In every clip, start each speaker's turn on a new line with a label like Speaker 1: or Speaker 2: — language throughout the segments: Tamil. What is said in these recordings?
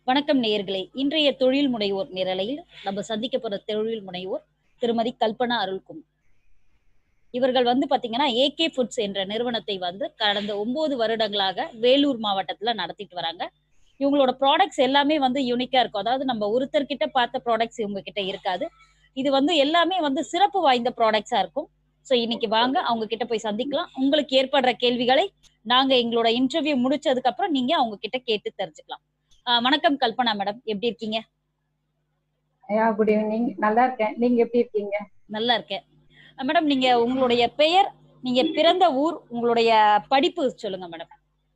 Speaker 1: வணக்கம் நேயர்களே. இன்றைய தொழில் முனைவோர் நிரலையில் நம்ம சந்திக்க போற தொழில் முனைவோர் திருமதி கல்பனா அருள்குமார். இவர்கள் பாத்தீங்கன்னா ஏகே ஃபுட்ஸ் என்ற நிறுவனத்தை கடந்த 9 வருடங்களாக வேலூர் மாவட்டத்துல நடத்திட்டு வராங்க. இவங்களோட ப்ராடக்ட்ஸ் எல்லாமே யூனிக்கா இருக்கும். அதாவது நம்ம ஒருத்தர்கிட்ட பார்த்த ப்ராடக்ட்ஸ் இவங்க கிட்ட இருக்காது. இது எல்லாமே சிறப்பு வாய்ந்த ப்ராடக்ட்ஸா இருக்கும். ஸோ இன்னைக்கு வாங்க அவங்க கிட்ட போய் சந்திக்கலாம். உங்களுக்கு ஏற்படுற கேள்விகளை நாங்க எங்களோட இன்டர்வியூ முடிச்சதுக்கு அப்புறம் நீங்க அவங்க கிட்ட கேட்டு தெரிஞ்சுக்கலாம். வணக்கம் கல்பனா மேடம், எப்படி இருக்கீங்க?
Speaker 2: Good evening. நல்லா இருக்கேன். நீங்க எப்படி இருக்கீங்க?
Speaker 1: நல்லா இருக்கேன் மேடம். நீங்க உங்களுடைய பெயர், நீங்க பிறந்த ஊர், உங்களுடைய படிப்பு சொல்லுங்க மேடம்.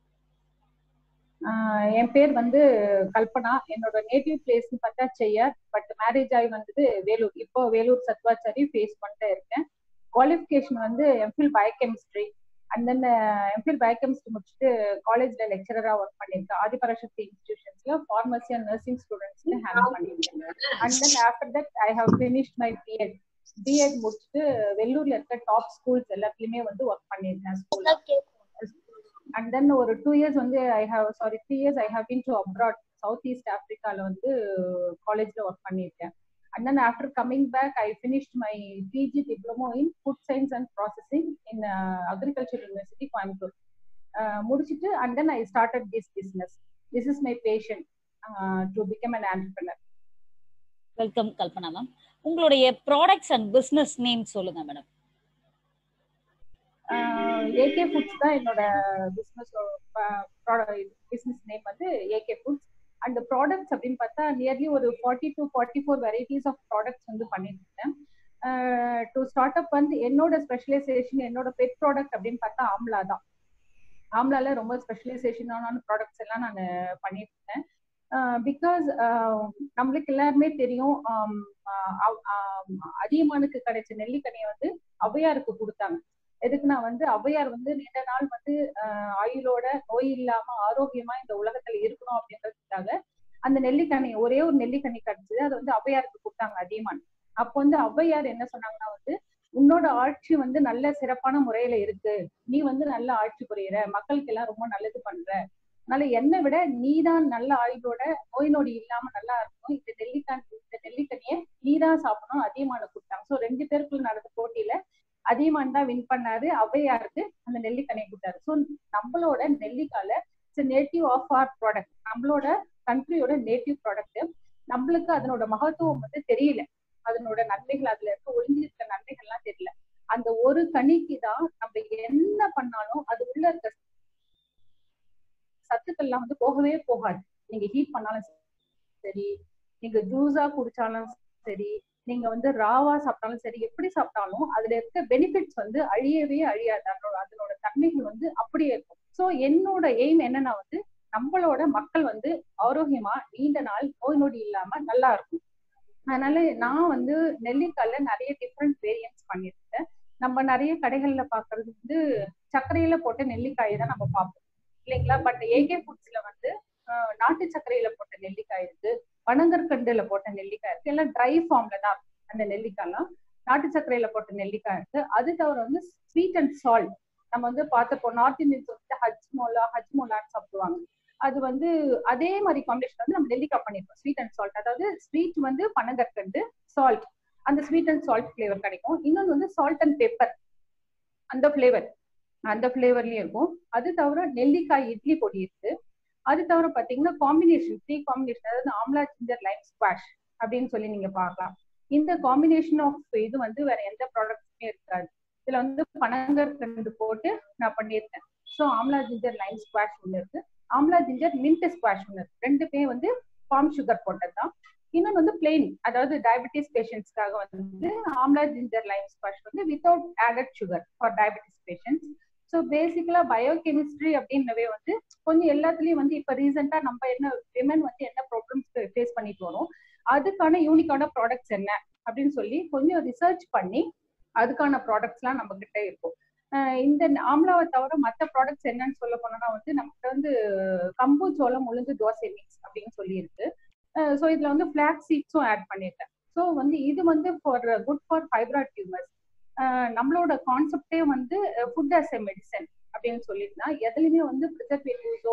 Speaker 2: என் பேர் கல்பனா. என்னோட நேட்டிவ் பிளேஸ் பார்த்தா செய்யார். பட் மேரேஜ் ஆகி வேலூர். இப்போ வேலூர் சத்வாச்சாரி ஃபேஸ் பண்ணிட்டு இருக்கேன். Qualification MPhil biochemistry. And then MPhil biochemistry முடிச்சுட்டு காலேஜ்ல லெக்சரரா ஒர்க் பண்ணியிருக்கேன். ஆதிபராசக்தி இன்ஸ்டிடியூஷன்ஸ்ல ஃபார்மசி அண்ட் நர்சிங் ஸ்டூடெண்ட்ஸ்க்கு ஹேண்டில் பண்ணியிருக்கேன். And then after that I have finished my BEd. BEd முடிச்சுட்டு வெள்ளூர்ல இருக்க டாப் ஸ்கூல்ஸ் எல்லாத்துலயுமே ஒர்க் பண்ணியிருக்கேன் ஸ்கூல்ல. And then ஒரு 3 years I have been to abroad, Southeast Africaல காலேஜ்ல ஒர்க் பண்ணியிருக்கேன். And then after coming back, I finished my PG diploma in food science and processing in Agriculture University, Coimbatore. முடிச்சிட்டு and then I started this business. This is my passion to become an entrepreneur.
Speaker 1: Welcome Kalpana ma'am. உங்களுடைய ப்ராடக்ட்ஸ் அண்ட் பிசினஸ் நேம் சொல்லுங்க மேடம்.
Speaker 2: ஏகே ஃபுட்ஸ் தான் என்னோட business name. AK foods. And products அப்படின்னு பார்த்தா நியர்லி ஒரு 40 to 44 வெரைட்டிஸ் ஆஃப் ப்ராடக்ட்ஸ் பண்ணிட்டு இருக்கேன். டு ஸ்டார்ட் அப் என்னோட ஸ்பெஷலைசேஷன், என்னோட பெட் ப்ராடக்ட் அப்படின்னு பார்த்தா ஆம்லா தான். ஆம்லால ரொம்ப ஸ்பெஷலைசேஷனான ப்ராடக்ட்ஸ் எல்லாம் நான் பண்ணிட்டு இருக்கேன். பிகாஸ் நம்மளுக்கு எல்லாருமே தெரியும், அதியமானுக்கு கிடைச்ச நெல்லிக்கனியை ஔவையாருக்கு கொடுத்தாங்க. எதுக்குன்னா ஔவையார் நீண்ட நாள் ஆயுளோட நோய் இல்லாம ஆரோக்கியமா இந்த உலகத்துல இருக்கணும் அப்படின்றதுக்காக அந்த நெல்லிக்கனி, ஒரே ஒரு நெல்லிக்கனி கிடைச்சது. அதை ஔவையாருக்கு கொடுத்தாங்க அதியமான். அப்போ ஔவையார் என்ன சொன்னாங்கன்னா, உன்னோட ஆட்சி நல்ல சிறப்பான முறையில இருக்கு, நீ நல்ல ஆட்சி புரியுற, மக்களுக்கு எல்லாம் ரொம்ப நல்லது பண்ற, அதனால என்னை விட நீதான் நல்ல ஆயுளோட நோய் நொடி இல்லாம நல்லா இருக்கணும், இந்த நெல்லிக்கனியை நீதான் சாப்பிடணும் அதியமான கொடுத்தாங்க. ஸோ 2 பேருக்குள்ள நடந்த போட்டியில அதியமான் தான் வின் பண்ணாரு. ஔவையாருக்கு அந்த நெல்லிக்கனியை கொடுத்தாரு. ஸோ நம்மளோட நெல்லிக்கால நேட்டிவ் ஆஃப் ஆர் ப்ராடக்ட், நம்மளோட கண்ட்ரியோட நேட்டிவ் ப்ராடக்ட். நம்மளுக்கு அதனோட மகத்துவம் தெரியல, அதனோட நன்மைகள், அதுல இருக்க ஒளிஞ்சிருக்க நன்மைகள்லாம் தெரியல. அந்த ஒரு கனிக்கு தான் நம்ம என்ன பண்ணாலும் அது உள்ள இருக்க சத்துக்கள்லாம் போகவே போகாது. நீங்க ஹீட் பண்ணாலும் சரி, நீங்க ஜூஸா குடிச்சாலும் சரி, நீங்க ராவா சாப்பிட்டாலும் சரி, எப்படி சாப்பிட்டாலும் அதுல இருக்க பெனிஃபிட்ஸ் அழியவே அழியாது. அதனோட தன்மைகள் அப்படியே இருக்கும். சோ என்னோட எய்ம் என்னன்னா, நம்மளோட மக்கள் ஆரோக்கியமா நீண்ட நாள் நோய் நொடி இல்லாம நல்லா இருக்கும். அதனால நான் நெல்லிக்காயில நிறைய டிஃப்ரெண்ட் வேரியன்ட்ஸ் பண்ணிருக்கேன். நம்ம நிறைய கடைகள்ல பாக்குறது சர்க்கரையில போட்ட நெல்லிக்காயை தான் நம்ம பார்ப்போம் இல்லைங்களா. பட் ஏகே ஃபுட்ஸ்ல நாட்டு சர்க்கரையில போட்ட நெல்லிக்காய் இருக்கு, பனங்கற்கண்டுல போட்ட நெல்லிக்காய் இருக்கு. எல்லாம் ட்ரை ஃபார்ம்ல தான் அந்த நெல்லிக்காய்லாம். நாட்டு சர்க்கரையில போட்ட நெல்லிக்காய் இருக்கு. அது தவிர ஸ்வீட் அண்ட் சால்ட் நம்ம பார்த்துப்போம். நார்த் இந்தியன்ஸ் ஹஜ்மோலான்னு சாப்பிடுவாங்க. அது அதே மாதிரி காம்பினேஷன் நம்ம நெல்லிக்காய் பண்ணிருக்கோம். ஸ்வீட் அண்ட் சால்ட், அதாவது ஸ்வீட் பனங்கற்கண்டு, சால்ட், அந்த ஸ்வீட் அண்ட் சால்ட் ஃபிளேவர் கிடைக்கும். இன்னொன்று சால்ட் அண்ட் பெப்பர், அந்த ஃபிளேவர்லயும் இருக்கும். அது தவிர நெல்லிக்காய் இட்லி பொடி இருக்கு. அது தவிர பாத்தீங்கன்னா காம்பினேஷன், 3 காம்பினேஷன், அதாவது ஆம்லா ஜிஞ்சர் லைம் ஸ்குவாஷ் அப்படின்னு சொல்லி நீங்க பார்க்கலாம். இந்த காம்பினேஷன் ஆஃப் இது வேற எந்த ப்ராடக்ட்ஸுமே இருக்காது. இதுல பனங்கற்கண்டு போட்டு நான் பண்ணியிருக்கேன். So amla ginger lime squash ஒன்று இருக்கு, ஆம்லா ஜிஞ்சர் மின்ட் ஸ்குவாஷ் ஒன்று இருக்கு. ரெண்டுமே பாம் சுகர் போட்டது தான். இன்னொன்று பிளெயின், அதாவது டயபெட்டிஸ் பேஷண்ட்ஸ்க்காக amla ginger lime squash without added sugar for diabetes patients. So basically biochemistry அப்படின்னவே கொஞ்சம் எல்லாத்துலயும் இப்ப ரீசெண்டா நம்ம என்ன விமன் என்ன ப்ராப்ளம்ஸ் ஃபேஸ் பண்ணிட்டு வரோம், அதுக்கான யூனிக்கான ப்ராடக்ட்ஸ் என்ன அப்படின்னு சொல்லி கொஞ்சம் ரிசர்ச் பண்ணி அதுக்கான ப்ராடக்ட்ஸ் எல்லாம் நம்ம கிட்ட இருக்கும். இந்த ஆம்லாவை தவிர மற்ற ப்ராடக்ட்ஸ் என்னன்னு சொல்ல போனோம்னா நமக்கு கம்பு சோளம் உளுந்து தோசை மிக்ஸ் அப்படின்னு சொல்லி இருக்கு. ஸோ இதுல ஃபிளாக்ஸ் சீட்ஸும் ஆட் பண்ணியிருக்கேன். ஸோ இது for good for fibroid tumours. நம்மளோட கான்செப்டே ஃபுட் ஆஸ் எ மெடிசன் அப்படின்னு சொல்லிட்டுனா எதுலையுமே ப்ரிசர்வேட்டிவ்ஸோ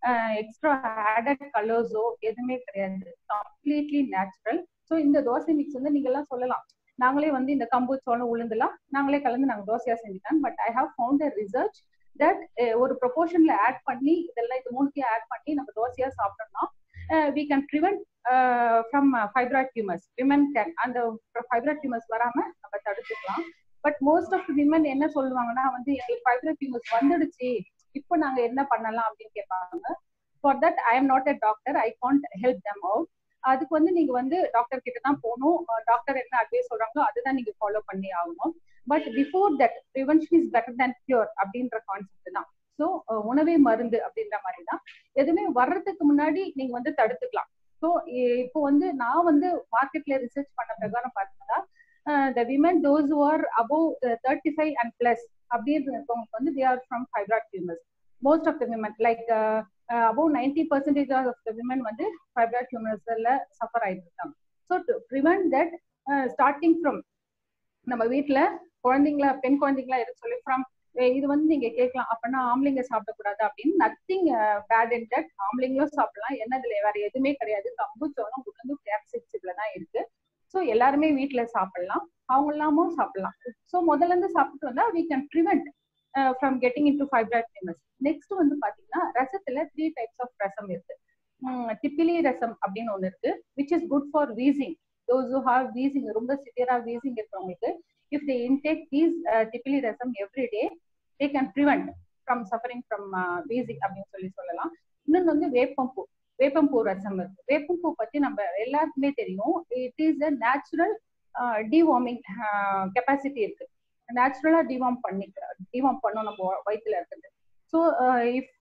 Speaker 2: எக்ஸ்ட்ரா ஆடட் கலர்ஸோ எதுவுமே கிடையாது, கம்ப்ளீட்லி நேச்சுரல். ஸோ இந்த தோசை மிக்ஸ் வந்து நீங்க எல்லாம் சொல்லலாம் நாங்களே வந்து இந்த கம்பு சோளம் உளுந்துலாம் நாங்களே கலந்து நாங்கள் தோசையா செஞ்சுட்டோம். But I have found a research that ஒரு ப்ரொபோர்ஷன்ல ஆட் பண்ணி இதெல்லாம் இது மூணுத்தையும் ஆட் பண்ணி நம்ம தோசையா சாப்பிட்டோம்னா we can prevent from fibroid tumors. Women can அந்த fibroid tumors வராம நம்ம தடுத்துக்கலாம். பட் மோஸ்ட் ஆஃப் விமன் என்ன சொல்லுவாங்கன்னா வந்து எங்களுக்கு fibroid tumors வந்துடுச்சு, இப்போ நாங்க என்ன பண்ணலாம் அப்படின்னு கேட்பாங்க. For that I am not a doctor, I can't help them out. அதுக்கு வந்து நீங்க வந்து டாக்டர் கிட்ட தான் போகணும், டாக்டர் என்ன அட்வைஸ் சொல்றாங்களோ அதுதான் நீங்க ஃபாலோ பண்ணி ஆகணும். But before that prevention is better than cure அப்படின்ற கான்செப்ட் தான். ஸோ உணவே மருந்து அப்படின்ற மாதிரி தான். எதுவுமே வர்றதுக்கு முன்னாடி நீங்க வந்து தடுத்துக்கலாம். ஸோ இப்போ வந்து நான் வந்து மார்க்கெட்ல ரிசர்ச் பண்ண பிரகாரம் பார்த்தா the women those who are above 35 and plus அப்படின்றவங்களுக்கு வந்து they are from fibroid tumors. Most of the women like above 90% of the women வந்து fibroid tumors-ல சஃபர் ஆயிட்டு இருக்காங்க. So to prevent that starting from நம்ம வீட்டுல குழந்தைங்களா பெண் குழந்தைங்களா இருக்கு சொல்லி ஃப்ரம் இது வந்து நீங்க கேட்கலாம் அப்படின்னா ஆம்பளைங்க சாப்பிடக்கூடாது அப்படின்னு. நத்திங் பேட் இன் தட், ஆம்பளைங்களும் சாப்பிடலாம், என்னதுல வேற எதுவுமே கிடையாது. கம்பு சோளம் உளுந்து கேப்சிக்ஸ்ல தான் இருக்கு. ஸோ எல்லாருமே வீட்டுல சாப்பிடலாம், அவங்க எல்லாமும் சாப்பிடலாம். ஸோ முதல்ல இருந்து சாப்பிட்டு வந்தா we can prevent from getting into fibroid tumors. Next வந்து பாத்தீங்கன்னா ரசத்துல 3 types of ரசம் இருக்கு. திப்பிலி ரசம் அப்படின்னு ஒண்ணு இருக்கு, which is good for wheezing. Those who have wheezing, ரொம்ப சிவியரா wheezing இருக்கிறவங்களுக்கு if they intake these திப்பிலி ரசம் every day, they can prevent from suffering from wheezing அப்படின்னு சொல்லலாம். இன்னொன்று வந்து வேப்பம்பூ ரசம் இருக்கு. வேப்பம்பூ பத்தி நம்ம எல்லாருக்குமே தெரியும். It is a natural deworming capacity இருக்கு. நேச்சுரலா டிவார்ம் பண்ணும் நம்ம வயிற்றுல இருக்குது. ஸோ இஃப்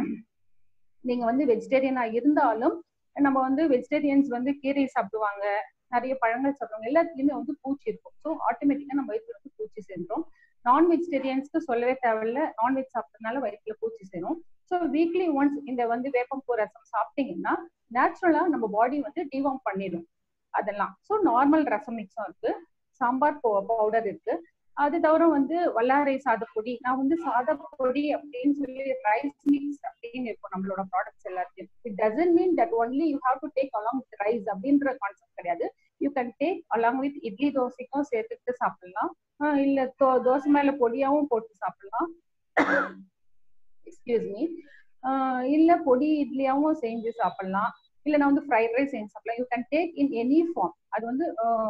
Speaker 2: நீங்க வந்து வெஜிடேரியனா இருந்தாலும் நம்ம வந்து வெஜிடேரியன்ஸ் வந்து கீரை சாப்பிடுவாங்க, நிறைய பழங்கள் சாப்பிடுவாங்க, எல்லாத்துலயுமே வந்து பூச்சி இருக்கும். ஸோ ஆட்டோமேட்டிக்கா நம்ம வயிற்றுல வந்து பூச்சி சேர்ந்துடும். நான் வெஜிடேரியன்ஸ்க்கு சொல்லவே தேவையில்ல, நான்வெஜ் சாப்பிட்டதுனால வயிற்றுல பூச்சி சேரும். ஸோ வீக்லி ஒன்ஸ் இந்த வந்து வேப்பம்பூ ரசம் சாப்பிட்டீங்கன்னா நேச்சுரலா நம்ம பாடி வந்து டிவார்ம் பண்ணிடும் அதெல்லாம். ஸோ நார்மல் ரசம் மிக்ஸும் இருக்கு, சாம்பார் பவுடர் இருக்கு. அது தவிர வந்து வல்லாரை சாதப்பொடி, நான் வந்து சாதப்பொடி அப்படின்னு சொல்லி ரைஸ் மிக்ஸ் அப்படின்னு இருக்கும் நம்மளோட ப்ராடக்ட்ஸ் எல்லாத்தையும். It doesn't mean that only you have to take along with rice அப்படின்ற கான்செப்ட் கிடையாது. You can take along with idli தோசைக்கும் சேர்த்துட்டு சாப்பிடலாம், இல்ல தோசை மேல பொடியாவும் போட்டு சாப்பிடலாம், எக்ஸ்கியூஸ் மீ, இல்ல பொடி இட்லியாவும் செஞ்சு சாப்பிடலாம், இல்ல நான் வந்து ஃப்ரைட் ரைஸ் செஞ்சு சாப்பிடலாம். You can take in any form. அது வந்து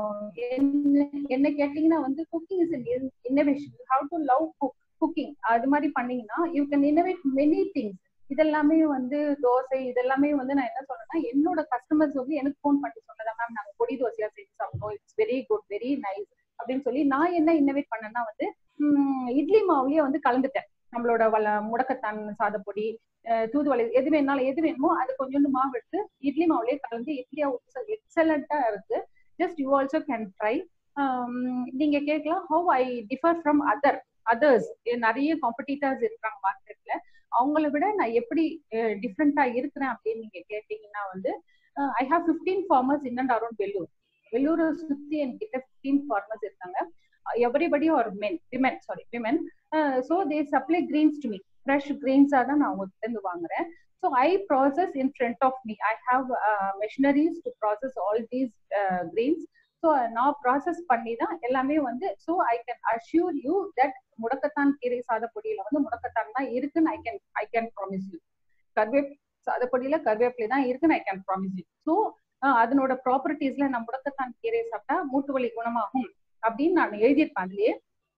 Speaker 2: என்ன கேட்டீங்கன்னா வந்து cooking is innovation. You have to love cooking. அது மாதிரி பண்ணீங்கன்னா you can innovate many things. இதெல்லாமே வந்து தோசை இதெல்லாமே வந்து நான் என்ன சொல்றேன்னா என்னோட கஸ்டமர்ஸ் வந்து எனக்கு ஃபோன் பண்ணி சொன்னதா, மேம் நாங்க பொடி தோசையா செஞ்சு சாப்பிட்டோம், it's very good, very nice அப்படின்னு சொல்லி. நான் என்ன இன்னோவேட் பண்ணேன்னா வந்து இட்லி மாவுலயே வந்து கலந்துட்டேன். நம்மளோட முடக்கத்தான் சாதப்பொடி, தூதுவளை, எது வேணுமோ அது கொஞ்சோண்டு மாவு எடுத்து இட்லி மாவுலயே கலந்து இட்லியா எக்ஸலண்டா இருக்கு. Just you also can try. நீங்க கேட்கலாம் how I differ from others. நிறைய காம்படிட்டர்ஸ் இருக்காங்க மார்க்கெட்ல, அவங்கள விட நான் எப்படி டிஃப்ரெண்டா இருக்கிறேன் அப்படின்னு நீங்க கேட்டீங்கன்னா வந்து I have 15 farmers in and around Vellore சுத்தி என்கிட்ட 15 farmers இருக்காங்க. everybody are women. So they supply greens to me. Fresh greens are நான் அவங்ககிட்ட இருந்து வாங்குறேன். So I process in front of me. I have machineries to process all these greens. So நான் ப்ராசஸ் பண்ணி தான் எல்லாமே வந்து. So I can assure you that முடக்கத்தான் கீரை சாதப்பொடியில வந்து முடக்கத்தான் தான் இருக்குன்னு ஐ கேன் ப்ராமிஸ் யூ. சாதப்பொடியில கருவேப்பிலை தான் இருக்குன்னு I can promise you. So அதனோட ப்ராப்பர்ட்டிஸ்ல நான் முடக்கத்தான் கீரை சாப்பிட்டா மூட்டு வலி குணமாகும் அப்படின்னு நான் எழுதியிருப்பேன் அதுலயே.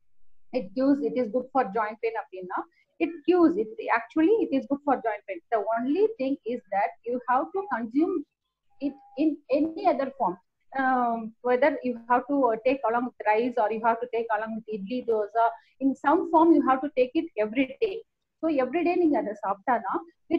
Speaker 2: it is good for joint pain அப்படின்னா it cures it. Actually it is good for joint pain. The only thing is that you have to consume it in any other form. Whether you have to take along with rice or you have to take along with idli dosa, in some form you have to take it every day. So every day நீங்க அதை சாப்பிட்டானா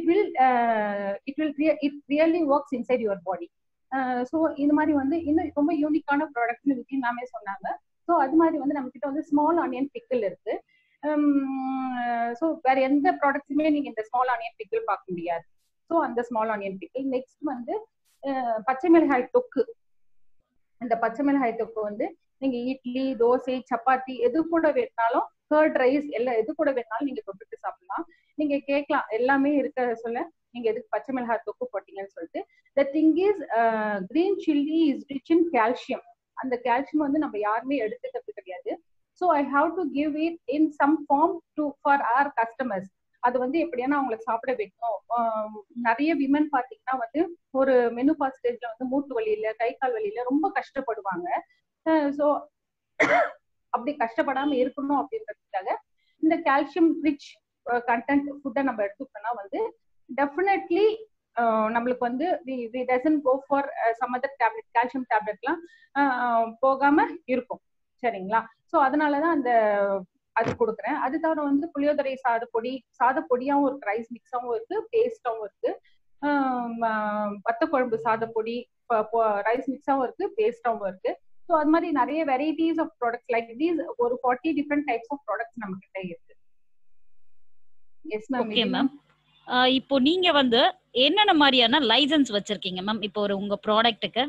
Speaker 2: it really works inside your body. So இது மாதிரி வந்து இன்னும் ரொம்ப யூனிக்கான ப்ராடக்ட்னு வித்தி மேமே சொன்னாங்க. ஸோ அது மாதிரி வந்து நம்ம கிட்ட வந்து ஸ்மால் ஆனியன் பிக்கிள் இருக்கு. ஸோ வேற எந்த ப்ராடக்ட்ஸுமே நீங்க இந்த ஸ்மால் ஆனியன் பிக்கிள் பார்க்க முடியாது. ஸோ அந்த ஸ்மால் ஆனியன் பிக்கிள். நெக்ஸ்ட் வந்து பச்சை மிளகாய் தொக்கு. இந்த பச்சை மிளகாய் தொக்கு வந்து நீங்க இட்லி தோசை சப்பாத்தி எது கூட வேணாலும், கர்ட் ரைஸ் எல்லாம் எது கூட வேணாலும் நீங்க தொட்டுட்டு சாப்பிடலாம். நீங்க கேட்கலாம் எல்லாமே இருக்க சொல்ல நீங்க எதுக்கு பச்சை மிளகாய் தொக்கு போட்டீங்கன்னு சொல்லிட்டு. The thing is green chilli is rich in calcium. அந்த கால்சியம் வந்து நம்ம யாருமே எடுத்துக்கிறது கிடையாது. So I have to give it in some form to for our customers. அது வந்து எப்படின்னா அவங்களுக்கு சாப்பிட வைக்கணும். நிறைய விமன் பாத்தீங்கன்னா வந்து ஒரு மெனுபாஸ் ஸ்டேஜ்ல வந்து மூட்டு வலியில கை கால் வலியில ரொம்ப கஷ்டப்படுவாங்க. ஸோ அப்படி கஷ்டப்படாம இருக்கணும் அப்படின்றதுக்காக இந்த கால்சியம் ரிச் கண்டென்ட் ஃபுட்டை நம்ம எடுத்துக்கிட்டோம்னா வந்து டெஃபினெட்லி நம்மளுக்கு வந்து we doesn't go for some other tablet, calcium டேப்லெட்லாம் போகாம இருக்கும். சரிங்களா? ஸோ அதனாலதான் அந்த அது கொடுக்குறேன். அது தவிர வந்து புளியோதரை சாதப்பொடியாவும் இருக்கு, ரைஸ் மிக்ஸாவும் இருக்கு, பேஸ்டாவும் இருக்கு. வத்த குழம்பு சாதப்பொடி ரைஸ் மிக்ஸாவும் இருக்கு, பேஸ்டாவும் இருக்கு. ஸோ அது மாதிரி நிறைய varieties of products like these ஒரு 40 டிஃப்ரெண்ட் டைப்ஸ் ஆஃப் ப்ராடக்ட்ஸ் நம்ம கிட்ட இருக்கு. Yes ma'am.
Speaker 1: Okay ma'am. இப்போ நீங்க வந்து என்னென்ன மாதிரியான லைசன்ஸ் வச்சிருக்கீங்க மேம் இப்போ உங்க ப்ராடக்ட்டுக்கு?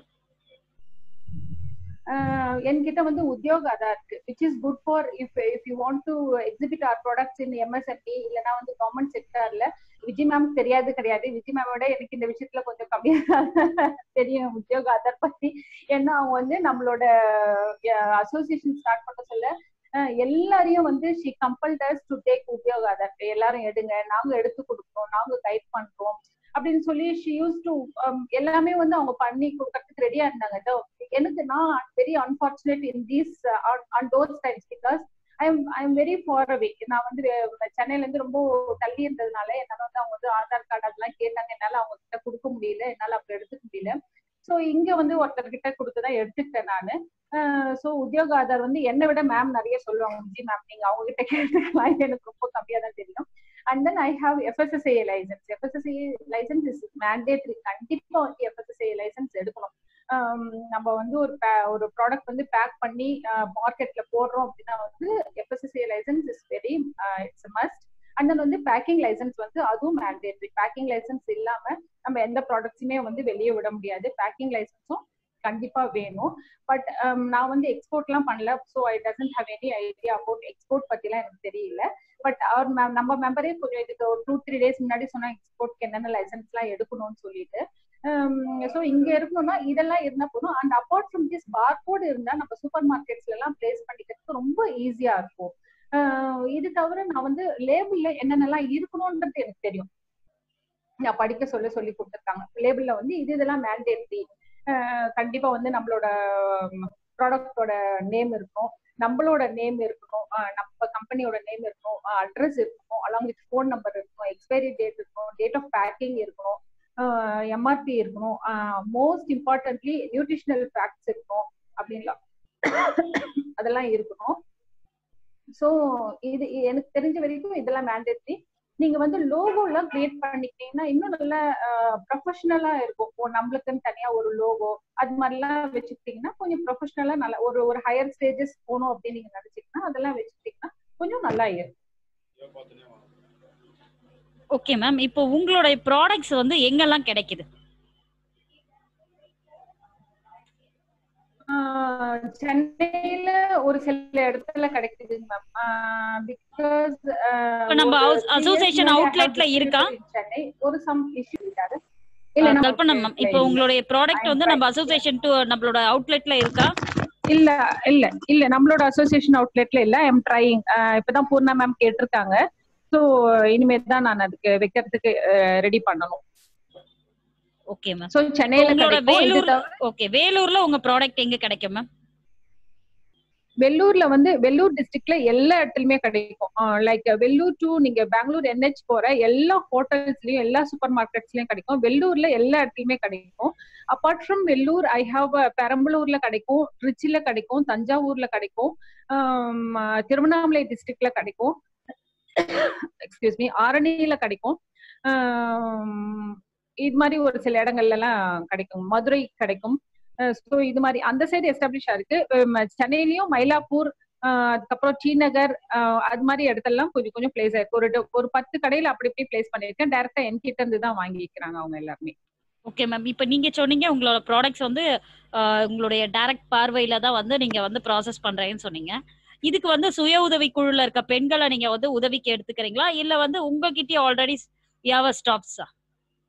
Speaker 2: என்கிட்ட வந்து உத்யோக் ஆதார் இருக்கு, which is good for if you want to exhibit our products in MSME இல்லைன்னா வந்து கவர்மெண்ட் செக்டர்ல. விஜய் மேம் கிடையாது. விஜய் மேமோட எனக்கு இந்த விஷயத்துல கொஞ்சம் கம்மியா தெரியும் உத்யோக் ஆதார் பத்தி. ஏன்னா அவங்க வந்து நம்மளோட அசோசியேஷன் ஸ்டார்ட் பண்ண சொல்ல எல்லாரையும் வந்து she compelled us to take Udyog Aadhaar. எல்லாரும் எடுங்க, நாங்க எடுத்து கொடுக்குறோம், நாங்க கைட் பண்றோம் அப்படின்னு சொல்லி ஷி யூஸ் டு எல்லாமே வந்து அவங்க பண்ணி கொடுக்கறதுக்கு ரெடியா இருந்தாங்க. எனக்கு நான் very unfortunate in these on those times because I am very far away. நான் வந்து சென்னையில இருந்து ரொம்ப தள்ளி இருந்ததுனால என்னால வந்து அவங்க வந்து ஆதார் கார்டு அதெல்லாம் கேட்டாங்க, என்னால அவங்க கிட்ட கொடுக்க முடியல, என்னால அப்படி எடுத்துக்க முடியல. ஸோ இங்க வந்து ஒருத்தர்கிட்ட கொடுத்துதான் எடுத்துக்கிட்டேன் நானு. ஸோ உத்யோக ஆதார் வந்து என்னை விட மேம் நிறைய சொல்லுவாங்க. விஜய் மேம் நீங்க அவங்க கிட்ட கேட்டுக்கலாம், எனக்கு ரொம்ப கம்மியா தான் தெரியும். And then I have FSSAI licence. FSSAI licence is mandatory. கண்டிப்பா வந்து FSSAI லைசன்ஸ் எடுக்கணும். நம்ம வந்து ஒரு ப்ராடக்ட் வந்து பேக் பண்ணி மார்க்கெட்ல போடுறோம் அப்படின்னா வந்து FSSAI licence is very it's must. And then வந்து பேக்கிங் லைசன்ஸ் வந்து அதுவும் மேண்டேட்டரி. பேக்கிங் லைசன்ஸ் இல்லாம நம்ம எந்த ப்ராடக்ட்ஸுமே வந்து வெளியே விட முடியாது. பேக்கிங் லைசன்ஸும் கண்டிப்பா வேணும். பட் நான் வந்து எக்ஸ்போர்ட் எல்லாம் பண்ணல. So I doesn't have any idea about export பத்திலாம் எனக்கு தெரியல. பட் அவர் நம்ம மெம்பரே கொஞ்சம் இதுக்கு ஒரு 2-3 டேஸ் முன்னாடி சொன்னா எக்ஸ்போர்ட்க்கு என்னென்ன லைசன்ஸ் எல்லாம் எடுக்கணும்னு சொல்லிட்டு. ஸோ இங்க இருக்கணும்னா இதெல்லாம் இருந்தா போதும். And apart from this barcode இருந்தா நம்ம சூப்பர் மார்க்கெட்ஸ்ல எல்லாம் பிளேஸ் பண்ணிக்கிறதுக்கு ரொம்ப ஈஸியா இருக்கும். இது தவிர நான் வந்து லேபிள்ல என்னென்னலாம் இருக்கணும்ன்றது எனக்கு தெரியும். நான் படிக்க சொல்லி கொடுத்துருக்காங்க. லேபிள்ல வந்து இதெல்லாம் மேண்டேட்டரி. கண்டிப்பா வந்து நம்மளோட ப்ராடக்டோட நேம் இருக்கும், நம்மளோட நேம் இருக்கணும், நம்ம கம்பெனியோட நேம் இருக்கணும், அட்ரஸ் இருக்கணும், அலாங் வித் ஃபோன் நம்பர் இருக்கணும், எக்ஸ்பைரி டேட் இருக்கணும், டேட் ஆஃப் பேக்கிங் இருக்கணும், MRP இருக்கணும், மோஸ்ட் இம்பார்ட்டன்ட்லி நியூட்ரிஷனல் ஃபேக்ட்ஸ் இருக்கணும் அப்படின்லாம் அதெல்லாம் இருக்கணும். ஸோ இது எனக்கு தெரிஞ்ச வரைக்கும் இதெல்லாம் மேண்டேட்டரி. நீங்க வந்து லோகோ எல்லாம் கிரியேட் பண்ணிக்கிட்டீங்கன்னா இன்னும் நல்ல ப்ரொஃபஷனலா இருக்கும். நம்மளுக்குன்னு தனியா ஒரு லோகோ அது மாதிரிலாம் வச்சுக்கிட்டீங்கன்னா கொஞ்சம் ப்ரொஃபஷனலா நல்லா ஒரு ஹையர் ஸ்டேஜஸ் போகணும் அப்படின்னு நீங்க நினைச்சீங்கன்னா அதெல்லாம் வச்சுக்கிட்டீங்கன்னா கொஞ்சம் நல்லா இருக்கும்.
Speaker 1: Okay ma'am. இப்போ உங்களுடைய ப்ராடக்ட்ஸ் வந்து எங்கெல்லாம் கிடைக்குது?
Speaker 2: சென்னையில ஒரு சில இடத்துல கிடைக்குது மேம். பிகாஸ்
Speaker 1: நம்ம அசோசியேஷன் அவுட்லெட்ல இருக்கா?
Speaker 2: சென்னை ஒரு சம் இஷ்யூ இருக்காது.
Speaker 1: கல்பனா மேம், இப்போ உங்களுடைய ப்ராடக்ட் வந்து நம்ம அசோசியேஷன் டு நம்மளோட அவுட்லெட்ல இருக்கா?
Speaker 2: இல்ல நம்மளோட அசோசியேஷன் அவுட்லெட்ல இல்ல. I am trying. இப்பதான் பூர்ணா மேம் கேட்டிருக்காங்க. ஸோ இனிமேல் தான் நான் அதுக்கு வைக்கிறதுக்கு ரெடி பண்ணணும்.
Speaker 1: Okay ma'am.
Speaker 2: சோ சென்னையில
Speaker 1: வேலூர்ல உங்க ப்ராடக்ட் எங்க கிடைக்கும் மேம்?
Speaker 2: வெள்ளூர்ல வந்து வெள்ளூர் டிஸ்ட்ரிக்ட்ல எல்லா இடத்துலயுமே கிடைக்கும். லைக் வெள்ளூர் டு நீங்க பெங்களூர் NH போற எல்லா ஹோட்டல்ஸ்லயும் எல்லா சூப்பர் மார்க்கெட்ஸ்லயும் கிடைக்கும். வெள்ளூர்ல எல்லா இடத்துலயுமே கிடைக்கும். Apart from Vellur I have பெரம்பலூர்ல கிடைக்கும், திருச்சியில கிடைக்கும், தஞ்சாவூர்ல கிடைக்கும், திருவண்ணாமலை டிஸ்ட்ரிக்ட்ல கிடைக்கும், எக்ஸ்கியூஸ் மீ ஆரணியில கிடைக்கும். இது மாதிரி ஒரு சில இடங்கள்ல எல்லாம் கிடைக்கும். மதுரை கிடைக்கும். ஸோ இது மாதிரி அந்த சைடு எஸ்டாப்ளிஷ் ஆயிருக்கு. சென்னையிலயும் மயிலாப்பூர், அதுக்கப்புறம் ஸ்ரீநகர், அது மாதிரி இடத்தெல்லாம் கொஞ்சம் கொஞ்சம் பிளேஸ் ஆயிருக்கு. ஒரு 10 கடையில அப்படி இப்படி பிளேஸ் பண்ணிருக்கேன். டைரக்டா என்கிட்ட இருந்து தான் வாங்கிக்கிறாங்க அவங்க எல்லாருமே.
Speaker 1: Okay ma'am. இப்போ நீங்க சொன்னீங்க உங்களோட ப்ராடக்ட்ஸ் வந்து உங்களுடைய டைரக்ட் பார்வையில தான் வந்து நீங்க வந்து ப்ராசஸ் பண்றீங்கன்னு சொன்னீங்க. இதுக்கு வந்து சுய உதவி குழுல இருக்க பெண்களை நீங்க வந்து உதவிக்கு எடுத்துக்கிறீங்களா இல்ல வந்து உங்ககிட்டயே ஆல்ரெடி ஸ்டாப்ஸா?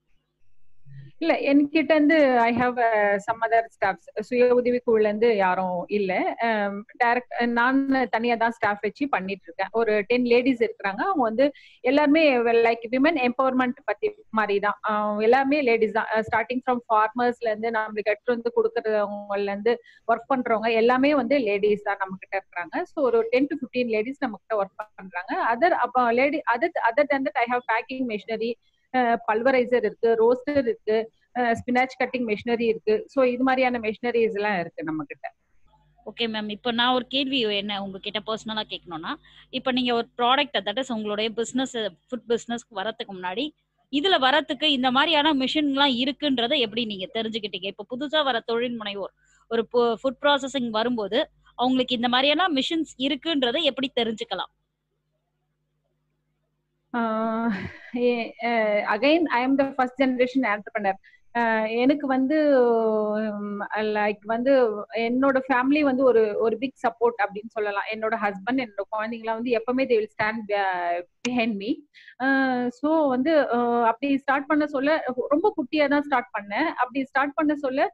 Speaker 2: இல்ல என்கிட்ட இருந்து I have some other staffs. சுய உதவி குழுல இருந்து யாரும் இல்ல. டைரக்ட் நான் தனியா தான் ஸ்டாஃப் வச்சு பண்ணிட்டு இருக்கேன். ஒரு 10 லேடிஸ் இருக்கிறாங்க. அவங்க வந்து எல்லாருமே லைக் விமன் எம்பவர்மெண்ட் பத்தி மாதிரி தான். எல்லாமே லேடிஸ் தான். ஸ்டார்டிங் ஃப்ரம் ஃபார்மர்ஸ்ல இருந்து நம்மளுக்கு எடுத்து வந்து கொடுக்கறவங்கல இருந்து ஒர்க் பண்றவங்க எல்லாமே வந்து லேடிஸ் தான் நம்ம கிட்ட இருக்கிறாங்க. ஸோ ஒரு 10 to 15 லேடிஸ் நம்ம கிட்ட ஒர்க் பண்றாங்க. Other than that I have packing machinery, pulveriser இருக்கு, ரோஸ்டர் இருக்கு, ஸ்பினாச் கட்டிங் மெஷினரி இருக்கு. ஸோ இது மாதிரியான மெஷினரிஸ் எல்லாம் இருக்கு நம்ம கிட்ட.
Speaker 1: Okay ma'am. இப்போ நான் ஒரு கேள்வி என்ன உங்ககிட்ட பர்சனலா கேட்கணும்னா, இப்போ நீங்க ஒரு ப்ராடக்ட் தட் இஸ் உங்களுடைய பிசினஸ் ஃபுட் பிசினஸ்க்கு வரதுக்கு முன்னாடி இதுல வரத்துக்கு இந்த மாதிரியான மிஷின்லாம் இருக்குன்றத எப்படி நீங்க தெரிஞ்சுக்கிட்டீங்க? இப்போ புதுசா வர தொழில் முனைவோர் ஒரு ஃபுட் ப்ராசஸிங் வரும்போது அவங்களுக்கு இந்த மாதிரியான மிஷின்ஸ் இருக்குன்றத எப்படி தெரிஞ்சுக்கலாம்?
Speaker 2: Again I am the first generation entrepreneur. எனக்கு வந்து லைக் வந்து என்னோட ஃபேமிலி வந்து ஒரு பிக் சப்போர்ட் அப்படின்னு சொல்லலாம். என்னோட ஹஸ்பண்ட், என்னோட குழந்தைங்களாம் வந்து எப்பவுமே they will stand behind me. So வந்து அப்படி ஸ்டார்ட் பண்ண சொல்ல ரொம்ப குட்டியா தான் ஸ்டார்ட் பண்ணேன். அப்படி ஸ்டார்ட் பண்ண சொல்ல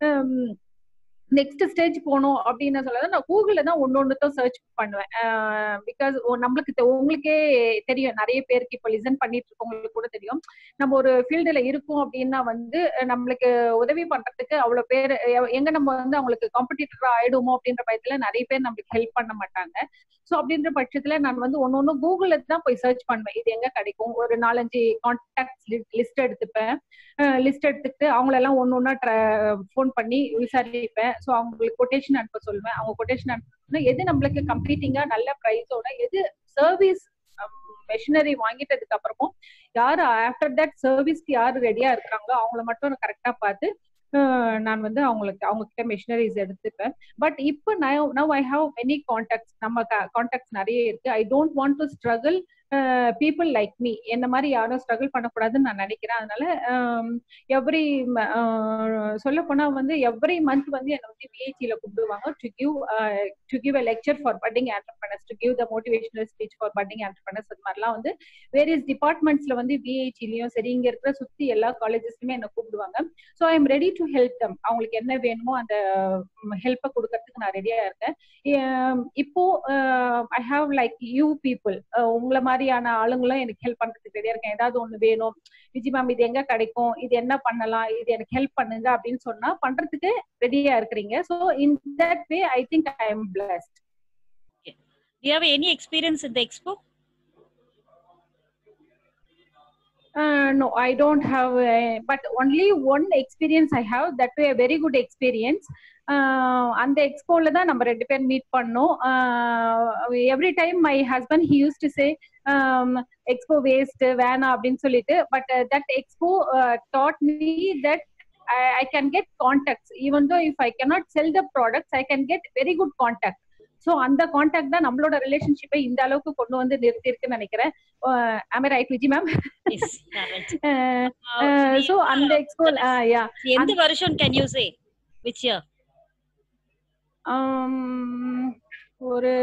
Speaker 2: நெக்ஸ்ட் ஸ்டேஜ் போகணும் அப்படின்னு சொல்ல நான் கூகுள்ல தான் ஒன்னொன்னுத்தான் சர்ச் பண்ணுவேன். பிகாஸ் நம்மளுக்கு உங்களுக்கே தெரியும், நிறைய பேருக்கு இப்போ லிசன் பண்ணிட்டு இருக்கவங்களுக்கு கூட தெரியும், நம்ம ஒரு ஃபீல்டுல இருக்கோம் அப்படின்னா வந்து நம்மளுக்கு உதவி பண்றதுக்கு அவ்வளவு பேர் எங்க நம்ம வந்து அவங்களுக்கு காம்படிட்டரா ஆயிடுமோ அப்படின்ற பயத்துல நிறைய பேர் நம்மளுக்கு ஹெல்ப் பண்ண மாட்டாங்க. ஸோ அப்படின்ற பட்சத்துல நான் வந்து ஒன்னொன்னு கூகுள்ல தான் போய் சர்ச் பண்ணுவேன். இது எங்க கிடைக்கும், ஒரு 4-5 கான்டாக்ட் லிஸ்ட் எடுத்துப்பேன். லிஸ்ட் எடுத்துட்டு அவங்களெல்லாம் ஒன்னொன்னா ஃபோன் பண்ணி விசாரிப்பேன். ஸோ அவங்களுக்கு கொட்டேஷன் அனுப்ப சொல்லுவேன். அவங்க கொட்டேஷன் அனுப்பணும் எது நம்மளுக்கு கம்ப்ளீட்டிங்கா நல்ல ப்ரைஸோட, எது சர்வீஸ் மெஷினரி வாங்கிட்டதுக்கு அப்புறமும் யாரு ஆஃப்டர் தட் சர்வீஸ்க்கு யாரு ரெடியா இருக்கிறாங்களோ அவங்கள மட்டும் கரெக்டா பார்த்து நான் வந்து அவங்க கிட்ட மெஷினரிஸ் எடுத்துப்பேன். பட் இப்போ now I have many contacts. நம்ம கான்டாக்ட்ஸ் நிறைய இருக்கு. I don't want to struggle people like me. என்ன மாதிரி யாரும் ஸ்ட்ரகிள் பண்ணக்கூடாதுன்னு நான் நினைக்கிறேன். அதனால எவ்ரி சொல்ல போனா வந்து எவ்ரி மந்த் வந்து என்னை வந்து விஐசியில கூப்பிடுவாங்க to give a lecture for budding entrepreneurs, to give the motivational speech for budding entrepreneurs. அது மாதிரிலாம் வந்து வேரியஸ் டிபார்ட்மெண்ட்ஸ்ல வந்து விஐசிலையும் சரி, இங்க இருக்கிற சுத்தி எல்லா காலேஜஸ்லயுமே என்ன கூப்பிடுவாங்க. So I am ready to help them. அவங்களுக்கு என்ன வேணுமோ அந்த ஹெல்ப்பை கொடுக்கறதுக்கு நான் ரெடியா இருக்கேன். இப்போ I have like you people, உங்களை மாதிரியான ஆளுங்களும் எனக்கு ஹெல்ப் பண்றதுக்கு ரெடியா இருக்கேன். ஏதாவது ஒண்ணு வேணும், விஜி மேம் இது எங்க கிடைக்கும், இது என்ன பண்ணலாம், இது எனக்கு ஹெல்ப் பண்ணுங்க அப்படின்னு சொன்னா பண்றதுக்கு ரெடியா இருக்கிறீங்க. So in that way I think I am blessed.
Speaker 1: Do you have any experience in the expo?
Speaker 2: No, I don't have, but only one experience I have, that way a very good experience. அந்த எக்ஸ்போல தான் நம்ம 2 பேர் மீட் பண்ணோம். Every time my husband he use to say expo waste வேணா அப்படின்னு சொல்லிட்டு, but that expo taught me that I can get contacts. Even though if I cannot sell the products, I can get very good contact. So அந்த கான்டாக்ட் தான் நம்மளோட ரிலேஷன்ஷிப்பை இந்த அளவுக்கு கொண்டு வந்து நிறுத்தி இருக்குன்னு நினைக்கிறேன். am I right Viji ma'am? So அந்த எக்ஸ்போ யா
Speaker 1: எந்த வருஷம் can you say which year?
Speaker 2: ஒரு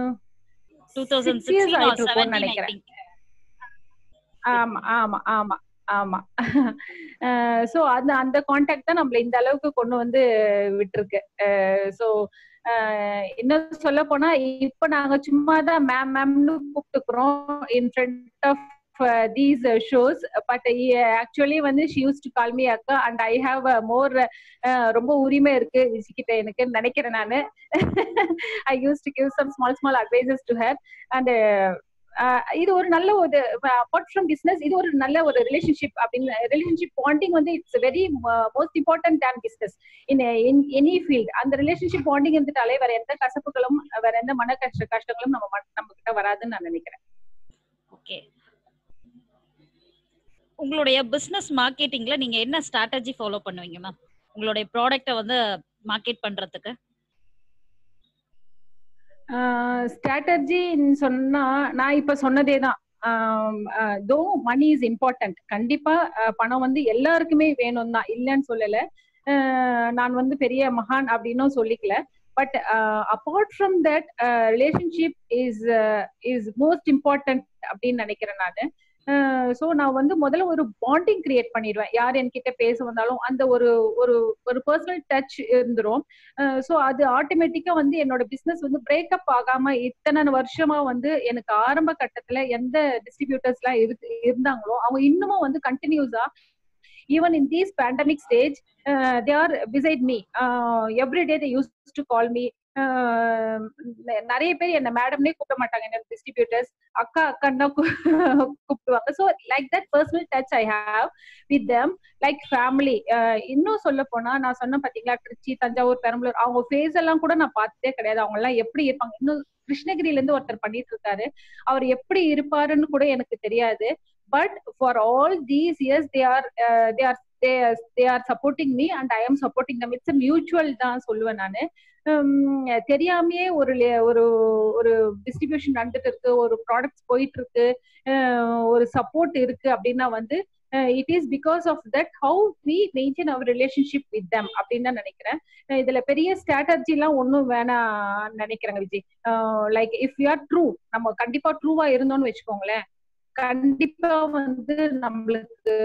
Speaker 1: 2016 or 17
Speaker 2: நினைக்கிறேன். ஆமா ஆமா ஆமா ஆமா. ஸோ அந்த கான்டாக்ட் தான் நம்மள இந்த அளவுக்கு கொண்டு வந்து விட்டுருக்கு. ஸோ இன்னும் சொல்ல போனா இப்ப நாங்க சும்மா தான் மேம்னு கூப்பிட்டுக்கிறோம் in front of these shows, but actually வந்து she used to call me akka, and I have more ரொம்ப உரிமை இருக்கு விஜிகிட்ட எனக்கு நினைக்கிறேன் நானு. I used to give some small advices to her, and இது ஒரு நல்ல ஒரு அபார்ட் ஃப்ரம் பிசினஸ் இது ஒரு நல்ல ஒரு ரிலேஷன்ஷிப் அப்படின்னு ரிலேஷன்ஷிப் பாண்டிங் வந்து it's very most important than business in any field. அந்த ரிலேஷன்ஷிப் பாண்டிங் இருந்துட்டாலே வேற எந்த கசப்புகளும் வேற எந்த மன கஷ்டங்களும் நம்ம கிட்ட வராதுன்னு நான் நினைக்கிறேன்.
Speaker 1: ஓகே, உங்களுடைய பிசினஸ் மார்க்கெட்டிங்ல நீங்க என்ன ஸ்ட்ராட்டஜி ஃபாலோ பண்ணுவீங்க மேம் உங்களுடைய ப்ராடக்ட்டை வந்து மார்க்கெட் பண்றதுக்கு?
Speaker 2: ஸ்ட்ராட்டஜின்னு சொன்னா நான் இப்ப சொன்னதே தான். தோ மணி இஸ் இம்பார்ட்டன்ட். கண்டிப்பா பணம் வந்து எல்லாருக்குமே வேணும் தான், இல்லைன்னு சொல்லல. நான் வந்து பெரிய மகான் அப்படின்னும் சொல்லிக்கல. But apart from that relationship is most important அப்படின்னு நினைக்கிறேன் நான். ஸோ நான் வந்து முதல்ல ஒரு பாண்டிங் கிரியேட் பண்ணிடுவேன். யார் என்கிட்ட பேச வந்தாலும் அந்த ஒரு ஒரு ஒரு பர்சனல் டச் இருந்துரும். ஸோ அது ஆட்டோமேட்டிக்கா வந்து என்னோட பிசினஸ் வந்து பிரேக்கப் ஆகாம இத்தனை வருஷமா வந்து எனக்கு ஆரம்ப கட்டத்துல எந்த டிஸ்ட்ரிபியூட்டர்ஸ் எல்லாம் இருந்தாங்களோ அவங்க இன்னமும் வந்து கண்டினியூஸா even in this pandemic stage they are beside me. Every day they used to call me. நிறைய பேர் என்ன மேடம்னே கூப்பிட மாட்டாங்க, என்ன டிஸ்ட்ரிபியூட்டர்ஸ் அக்கா அக்கா கூப்பிடுவாங்க. So like that personal touch I have with them like family. இன்னும் சொல்ல போனா நான் சொன்ன பாத்தீங்களா திருச்சி, தஞ்சாவூர், பெரம்பலூர் அவங்க ஃபேஸ் எல்லாம் கூட நான் பார்த்ததே கிடையாது. அவங்க எல்லாம் எப்படி இருப்பாங்க, இன்னும் கிருஷ்ணகிரில இருந்து ஒருத்தர் பண்ணிட்டு இருக்காரு, அவர் எப்படி இருப்பாருன்னு கூட எனக்கு தெரியாது. But for all these years they are supporting me and I am supporting them. It's a mutual தான் சொல்லுவேன் நானு. தெரியாமையே ஒரு ஒரு டிஸ்ட்ரிபியூஷன் நடந்துட்டு இருக்கு, ஒரு ப்ராடக்ட்ஸ் போயிட்டு இருக்கு, ஒரு சப்போர்ட் இருக்கு அப்படின்னா வந்து it is because of that how we maintain our relationship with them அப்படின்னு தான் நினைக்கிறேன். இதுல பெரிய ஸ்ட்ராட்டஜி எல்லாம் ஒன்னும் வேணாம் நினைக்கிறேங்க Vijay. Like if you are true, நம்ம கண்டிப்பா ட்ரூவா இருந்தோம்னு வச்சுக்கோங்களேன், கண்டிப்பா வந்து நம்மளுக்கு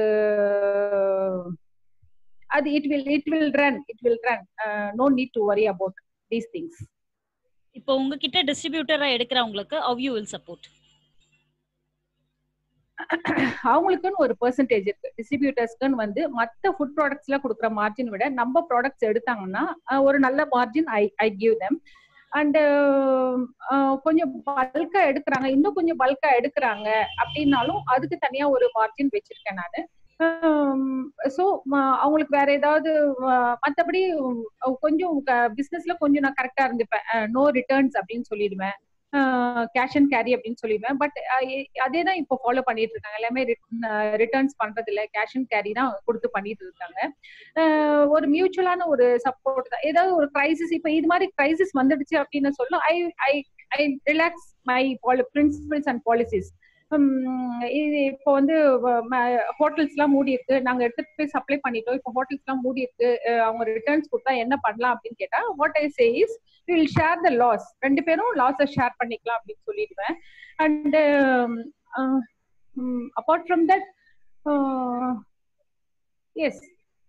Speaker 2: அது it will run. No need to worry about these things.
Speaker 1: இப்போ உங்ககிட்ட டிஸ்ட்ரிபியூட்டரா எடுக்கிறவங்களுக்கு how you will support?
Speaker 2: அவங்களுக்குன்னு ஒரு பெர்சன்டேஜ் இருக்கு. டிஸ்ட்ரிபியூட்டர்ஸ்க்குன்னு வந்து மற்ற ஃபுட் ப்ராடக்ட்ஸ்ல கொடுக்குற மார்ஜின் விட நம்ம ப்ராடக்ட்ஸ் எடுத்தாங்கன்னா ஒரு நல்ல margin I give them. And கொஞ்சம் பல்கா எடுக்கிறாங்க, இன்னும் கொஞ்சம் பல்கா எடுக்கிறாங்க அப்படின்னாலும் அதுக்கு தனியா ஒரு மார்ஜின் வச்சிருக்கேன் நான். ஸோ அவங்களுக்கு வேற ஏதாவது மற்றபடி கொஞ்சம் பிசினஸ்ல கொஞ்சம் நான் கரெக்டா இருந்துப்பேன். நோ ரிட்டர்ன்ஸ் அப்படின்னு சொல்லிடுவேன், கேஷ் அண்ட் கேரி அப்படின்னு சொல்லிடுவேன். பட் அதே தான் இப்போ ஃபாலோ பண்ணிட்டு இருக்காங்க. எல்லாமே ரிட்டர்ன்ஸ் பண்றது இல்லை, கேஷ் அண்ட் கேரி தான் கொடுத்து பண்ணிட்டு இருக்காங்க. ஒரு மியூச்சுவலான ஒரு சப்போர்ட் தான். ஏதாவது ஒரு கிரைசிஸ், இப்போ இது மாதிரி கிரைசிஸ் வந்துடுச்சு அப்படின்னு சொல்ல I relax my principles and policies. இது இப்போ வந்து ஹோட்டல்ஸ் எல்லாம் மூடி இருக்கு, நாங்க எடுத்துட்டு போய் சப்ளை பண்ணிட்டோம், இப்போ ஹோட்டல்ஸ் எல்லாம் மூடி இருக்கு, அவங்க ரிட்டர்ன்ஸ் கொடுத்தா என்ன பண்ணலாம் அப்படின்னு கேட்டா what I say is we will share the loss. ரெண்டு பேரும் லாஸை ஷேர் பண்ணிக்கலாம் அப்படின்னு சொல்லிடுவேன். And apart from that yes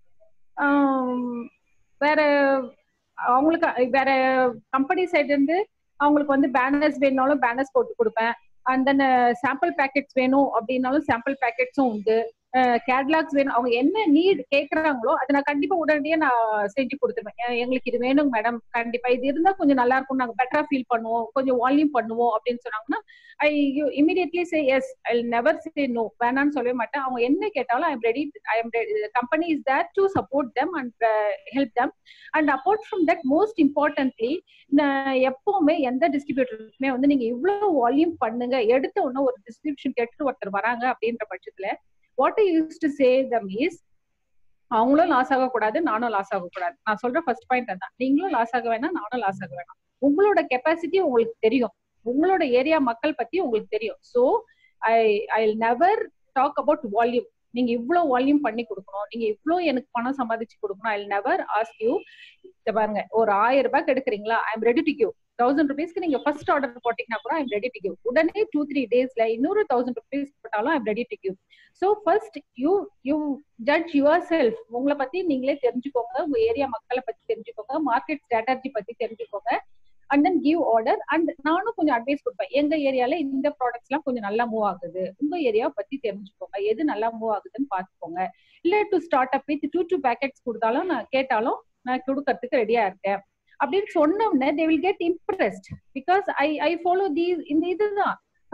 Speaker 2: வேற அவங்களுக்கு வேற கம்பெனி சைடு இருந்து அவங்களுக்கு வந்து பேனர்ஸ் வேணும்னாலும் பேனர்ஸ் போட்டு கொடுப்பேன். அண்ட் தென் சாம்பிள் பேக்கெட்ஸ் வேணும் அப்படின்னாலும் சாம்பிள் பேக்கெட்ஸும் உண்டு. கேட்லாக்ஸ் வேணும், அவங்க என்ன நீட் கேட்கறாங்களோ அதை நான் கண்டிப்பா உடனடியே நான் செஞ்சு கொடுத்துருவேன். எங்களுக்கு இது வேணும் மேடம், கண்டிப்பா இது இருந்தா கொஞ்சம் நல்லா இருக்கும், நாங்க பெட்டரா ஃபீல் பண்ணுவோம், கொஞ்சம் வால்யூம் பண்ணுவோம் அப்படின்னு சொன்னாங்கன்னா I immediately say yes. I never say no, வேணான்னு சொல்லவே மாட்டேன். அவங்க என்ன கேட்டாலும் I am ready. Company is there to support them and help them. And apart from that most importantly எப்பவுமே எந்த டிஸ்ட்ரிபியூட்டருக்குமே வந்து நீங்க இவ்வளவு வால்யூம் பண்ணுங்க, எடுத்த உடனே ஒரு டிஸ்ட்ரிபியூஷன் கேட்டு ஒருத்தர் வராங்க அப்படின்ற பட்சத்துல what I use to say them is அவங்களும் லாஸ் ஆகக்கூடாது, நானும் லாஸ் ஆகக்கூடாது. நான் சொல்ற ஃபர்ஸ்ட் பாயிண்ட் அதான். நீங்களும் லாஸ் ஆக வேணாம், நானும் லாஸ் ஆக வேணாம். உங்களோட கெப்பாசிட்டி உங்களுக்கு தெரியும், உங்களோட ஏரியா மக்கள் பத்தி உங்களுக்கு தெரியும். So I never talk about volume. நீங்க இவ்வளவு வால்யூம் பண்ணி கொடுக்கணும், நீங்க இவ்வளவு எனக்கு பணம் சம்பாதிச்சு கொடுக்கணும். I never ask you. பாருங்க, ஒரு 1000 ரூபாய்க்கு எடுக்கிறீங்களா, I am ready to give. 1000 rupeesக்கு நீங்க ஃபர்ஸ்ட் ஆர்டர் போட்டீங்கன்னா கூட I am ready to give. உடனே 2-3 daysல இன்னொரு 1000 rupees போட்டாலும் I am ready to give. So first you judge yourself. உங்களை பத்தி நீங்களே தெரிஞ்சுக்கோங்க, உங்க ஏரியா மக்களை பத்தி தெரிஞ்சுக்கோங்க, மார்க்கெட் ஸ்ட்ராட்டஜி பத்தி தெரிஞ்சுக்கோங்க. And then give order. And நானும் கொஞ்சம் அட்வைஸ் கொடுப்பேன், எங்க ஏரியால இந்த ப்ராடக்ட்ஸ் எல்லாம் கொஞ்சம் நல்லா மூவ் ஆகுது, உங்க ஏரியாவை பத்தி தெரிஞ்சுக்கோங்க, எது நல்லா மூவ் ஆகுதுன்னு பாத்துக்கோங்க. இல்ல to start up with 2 packets கொடுத்தாலும் நான் கேட்டாலும் நான் கொடுக்கறதுக்கு ரெடியா இருக்கேன் அப்படின்னு சொன்னோம்னா they will get impressed because I follow these இந்த இதுதான்.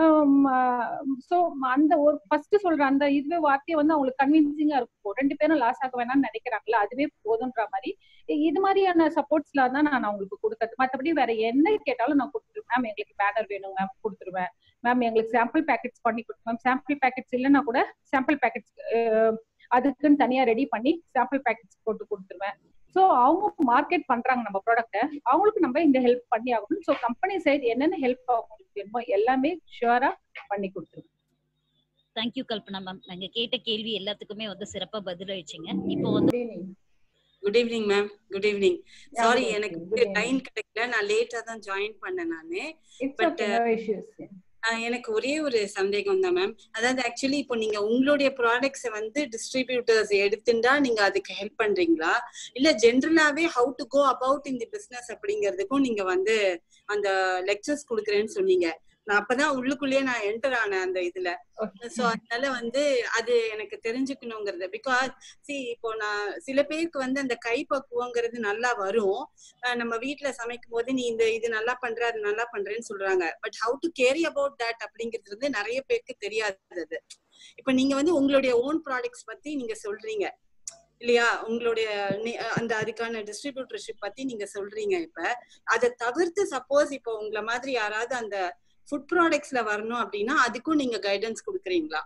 Speaker 2: சோ அந்த ஒரு ஃபர்ஸ்ட் சொல்ற அந்த இதுவே வார்த்தையை வந்து அவங்களுக்கு கன்வின்சிங்கா இருக்கும். 2 பேரும் லாஸ் ஆக வேணாம்னு நினைக்கிறாங்களா, அதுவே போதுன்ற மாதிரி இது மாதிரியான சப்போர்ட்ஸ்ல தான் நான் அவங்களுக்கு கொடுக்கறது. மற்றபடி வேற என்ன கேட்டாலும் நான் கொடுத்துருவேன். மேம் எங்களுக்கு பேனர் வேணும் மேம், கொடுத்துருவேன். மேம் எங்களுக்கு சாம்பிள் பேக்கெட்ஸ் பண்ணி கொடுத்துருவேன். சாம்பிள் பேக்கெட்ஸ் இல்லைன்னா கூட சாம்பிள் பேக்கெட்ஸ் அதுக்குன்னு தனியா ரெடி பண்ணி சாம்பிள் பேக்கெட்ஸ் போட்டு கொடுத்துருவேன். ஸோ அவங்க மார்க்கெட் பண்றாங்க நம்ம ப்ராடக்ட்டை, அவங்களுக்கு நம்ம இந்த ஹெல்ப் பண்ணி ஆகணும். ஸோ கம்பெனி சைடு என்னென்ன ஹெல்ப் அவங்களுக்கு வேணுமோ எல்லாமே ஷுவரா பண்ணி கொடுத்துருவோம்.
Speaker 1: Thank you Kalpana ma'am. நாங்க கேட்ட கேள்வி எல்லாத்துக்குமே வந்து சிறப்பா பதிலளிச்சீங்க. இப்போ வந்து
Speaker 3: good evening ma'am. Good evening. Sorry எனக்கு டைம் கிடைக்கல, நான் லேட்டா தான் ஜாயின் பண்ணேன் நானு. பட் எனக்கு ஒரே ஒரு சந்தேகம் தான் மேம். அதாவது ஆக்சுவலி இப்போ நீங்க உங்களுடைய ப்ராடக்ட்ஸை வந்து டிஸ்ட்ரிபியூட்டர்ஸ் எடுத்துட்டா நீங்க அதுக்கு ஹெல்ப் பண்றீங்களா, இல்ல ஜென்ரலாவே how to go about in the business அப்படிங்கிறதுக்கும் நீங்க வந்து அந்த லெக்சர்ஸ் கொடுக்குறேன்னு சொன்னீங்க. நான் அப்பதான் உள்ளுக்குள்ளேயே நான் என்டர் ஆனேன் அந்த இதுல. சோ அதனால வந்து அது எனக்கு தெரிஞ்சுக்கணுங்கிறது. பிகாஸ் இப்போ நான் சில பேருக்கு வந்து அந்த கைப்பக்குவங்கிறது நல்லா வரும். நம்ம வீட்டுல சமைக்கும் போது நீ இது நல்லா பண்ற அது நல்லா பண்றேன்னு சொல்றாங்க. But how to carry about that அப்படிங்கிறது வந்து நிறைய பேருக்கு தெரியாதது. இப்ப நீங்க வந்து உங்களுடைய ஓன் ப்ராடக்ட்ஸ் பத்தி நீங்க சொல்றீங்க இல்லையா, உங்களுடைய அந்த அதுக்கான டிஸ்ட்ரிபியூட்டர்ஷிப் பத்தி நீங்க சொல்றீங்க. இப்ப அதை தவிர்த்து சப்போஸ் இப்போ உங்களை மாதிரி யாராவது அந்த ஃபுட் ப்ராடக்ட்ஸ்ல வரணும் அப்படின்னா அதுக்கும் நீங்க கைடன்ஸ் கொடுக்குறீங்களா?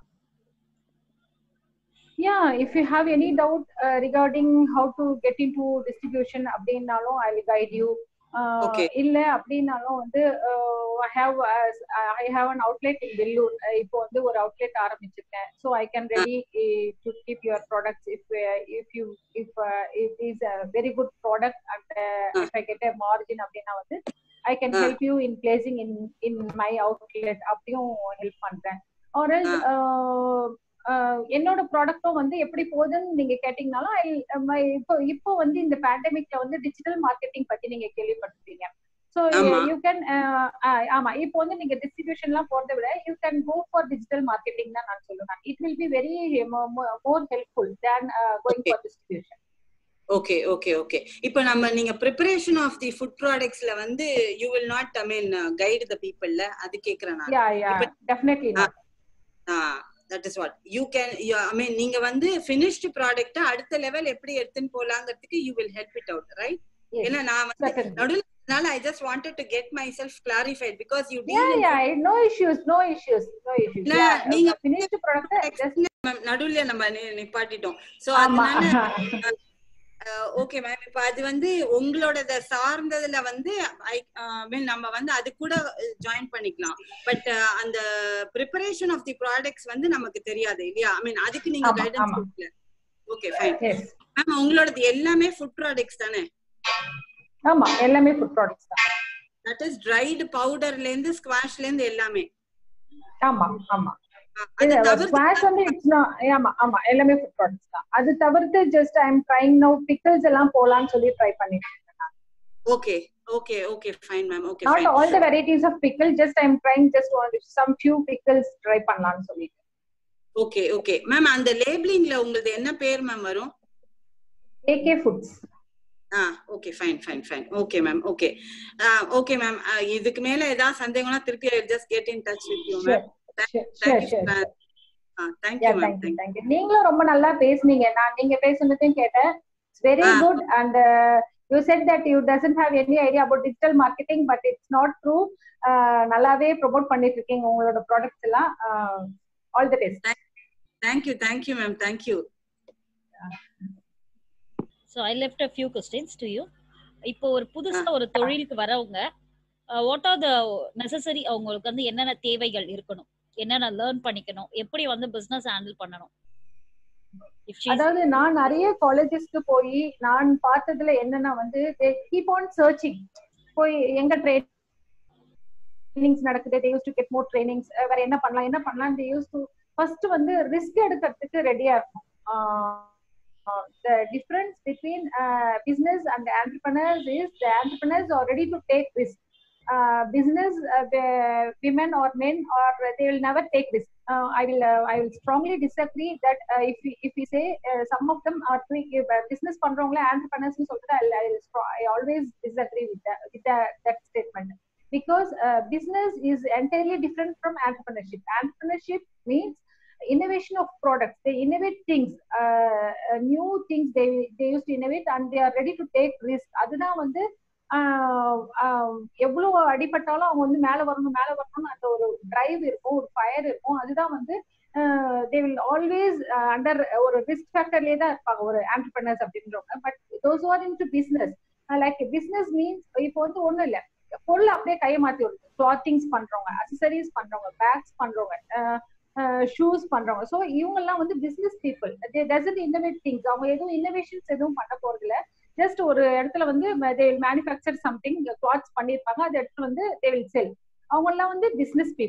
Speaker 2: Yeah, if you have any doubt regarding how to get into distribution அப்படினாலும் I will guide you. இல்ல அப்படினாலும் வந்து I have an outlet in Vellore. இப்போ வந்து ஒரு outlet ஆரம்பிச்சிருக்கேன். So I can ready to keep your products if it is a very good product and if I get a margin அப்படினா வந்து I can help you in placing in my outlet. அப்படியும் ஹெல்ப் பண்றேன். or else என்னோட ப்ராடக்ட்டும் வந்து எப்படி போகுதுன்னு நீங்க கேட்டீங்கனாலும் இப்போ வந்து இந்த பேண்டமிக்ல வந்து டிஜிட்டல் மார்க்கெட்டிங் பத்தி நீங்க கேள்விப்பட்டிருப்பீங்க. சோ யூ கேன் ஆமா இப்போ வந்து நீங்க டிஸ்ட்ரிபியூஷன்லாம் போறதை விட you can go for digital marketing தான் நான் சொல்லுவேன். It will be very more helpful than going for distribution.
Speaker 3: Okay okay okay. இப்போ நீங்க ப்ரிப்பரேஷன் ஆஃப் தி ஃபுட் ப்ராடக்ட்ஸ்ல வந்து you will not guide the பீப்பிள்ல அது கேக்குறேன் நான்.
Speaker 2: Yeah definitely not.
Speaker 3: that is what you can நீங்க வந்து finished product அடுத்த லெவல் எப்படி எடுத்துன்னு போலாங்கிறதுக்கு you will help it out, right? ஏன்னா நான் வந்து நடுவுல I just wanted to get myself clarified because you
Speaker 2: no issues நீங்க finished product
Speaker 3: நடுவுல நம்ம நிப்பாட்டிட்டோம். சோ அதனால ஓகே மேம். இப்ப அது வந்து உங்களோட சார்ந்ததுல வந்து நம்ம வந்து அது கூட ஜாயின் பண்ணிக்கலாம். பட் அந்த ப்ரிப்பரேஷன் ஆஃப் தி ப்ராடக்ட்ஸ் வந்து நமக்கு தெரியாது இல்லையா? அதுக்கு நீங்க கைடன்ஸ் கொடுக்கல. Okay fine ma'am. உங்களோடது எல்லாமே ஃபுட் ப்ராடக்ட்ஸ் தானே?
Speaker 2: ஆமா, எல்லாமே ஃபுட் ப்ராடக்ட்ஸ் தான்.
Speaker 3: தட் இஸ் ட்ரைடு பவுடர்ல இருந்து ஸ்குவாஷ்ல இருந்து எல்லாமே.
Speaker 2: ஆமா ஆமா. ஸ்குவாஷ் வந்து ஆமா எல்லாமே ஃபுட் ப்ராடக்ட்ஸ் தான். அது தவிர்த்து just I am trying now pickles எல்லாம் போலாம்னு சொல்லி ட்ரை பண்ணிட்டு இருக்கேன்.
Speaker 3: Okay okay okay fine ma'am. Okay
Speaker 2: not all the varieties of pickle, just I am trying just some few pickles try பண்ணலாம்னு சொல்லிட்டு.
Speaker 3: Okay okay ma'am. அந்த லேபிளிங்ல உங்களுக்கு என்ன பேர் மேம் வரும்?
Speaker 2: AK Foods.
Speaker 3: Okay fine fine fine. Okay ma'am. Okay okay ma'am. இதுக்கு மேல ஏதாவது சந்தேகம்னா திருப்பி I just get in touch with you ma'am.
Speaker 2: நீங்களும் ரொம்ப நல்லா பேசுனீங்க. நான் நீங்க பேசுனதையும் கேட்டேன். It's very good and you said that you doesn't have any idea about digital marketing, but it's not true. நல்லாவே ப்ரோமோட் பண்ணிட்டு இருக்கீங்க உங்களோட ப்ராடக்ட்ஸ் எல்லாம். All the best.
Speaker 3: Thank you ma'am. Thank you.
Speaker 1: So I left a few questions to you. இப்போ ஒரு புதுசா ஒரு தொழிலுக்கு வரவங்க what are the necessary, அவங்களுக்கு வந்து என்னென்ன தேவைகள் இருக்கணும், என்னென்ன லேர்ன் பண்ணிக்கணும், எப்படி வந்து பிசினஸ் ஹேண்டில் பண்ணணும்?
Speaker 2: அதாவது நான் நிறைய காலேஜஸ்க்கு போய் நான் பார்த்ததுல என்னன்னா வந்து they keep on searching. போய் எங்க ட்ரைனிங்ஸ் நடக்குது, they used to get more trainings. வேற என்ன பண்ணலாம் they used to first வந்து ரிஸ்க் எடுக்கிறதுக்கு ரெடியா இருக்கும். The difference between business and entrepreneurs is the entrepreneurs are ready to take risk. Business women or men or they will never take risk. I will strongly disagree that if we say some of them are business பண்றவங்கள entrepreneurs னு சொல்றது I always disagree with that statement, because business is entirely different from entrepreneurship. Entrepreneurship means innovation of products. They innovate things, new things they used to innovate and they are ready to take risk. அதுதான் வந்து எவ்வளவு அடிபட்டாலும் அவங்க வந்து மேல வரணும் அந்த ஒரு டிரைவ் இருக்கும், ஒரு ஃபயர் இருக்கும். அதுதான் வந்து they will always under ஒரு ரிஸ்க் ஃபேக்டர்லயே தான் இருப்பாங்க ஒரு entrepreneurs அப்படின்றவங்க. But those who are into business, like business means இப்போ வந்து ஒண்ணும் இல்ல, பொருள் அப்படியே கையை மாத்தி வருது. கிளாத்திங்ஸ் பண்றவங்க, அக்சசரிஸ் பண்றவங்க, பேக்ஸ் பண்றவங்க, ஷூஸ் பண்றவங்க. ஸோ இவங்க எல்லாம் வந்து business people. they doesn't innovate things. அவங்க எதுவும் இன்னோவேஷன்ஸ் எதுவும் பண்ண போறது இல்ல. ஜஸ்ட் ஒரு இடத்துல வந்து they will manufacture something, clothes பண்ணிருப்பாங்க, அந்த இடத்துல வந்து they will sell. அவங்க எல்லாம் வந்து பிசினஸ் பீப்புள்.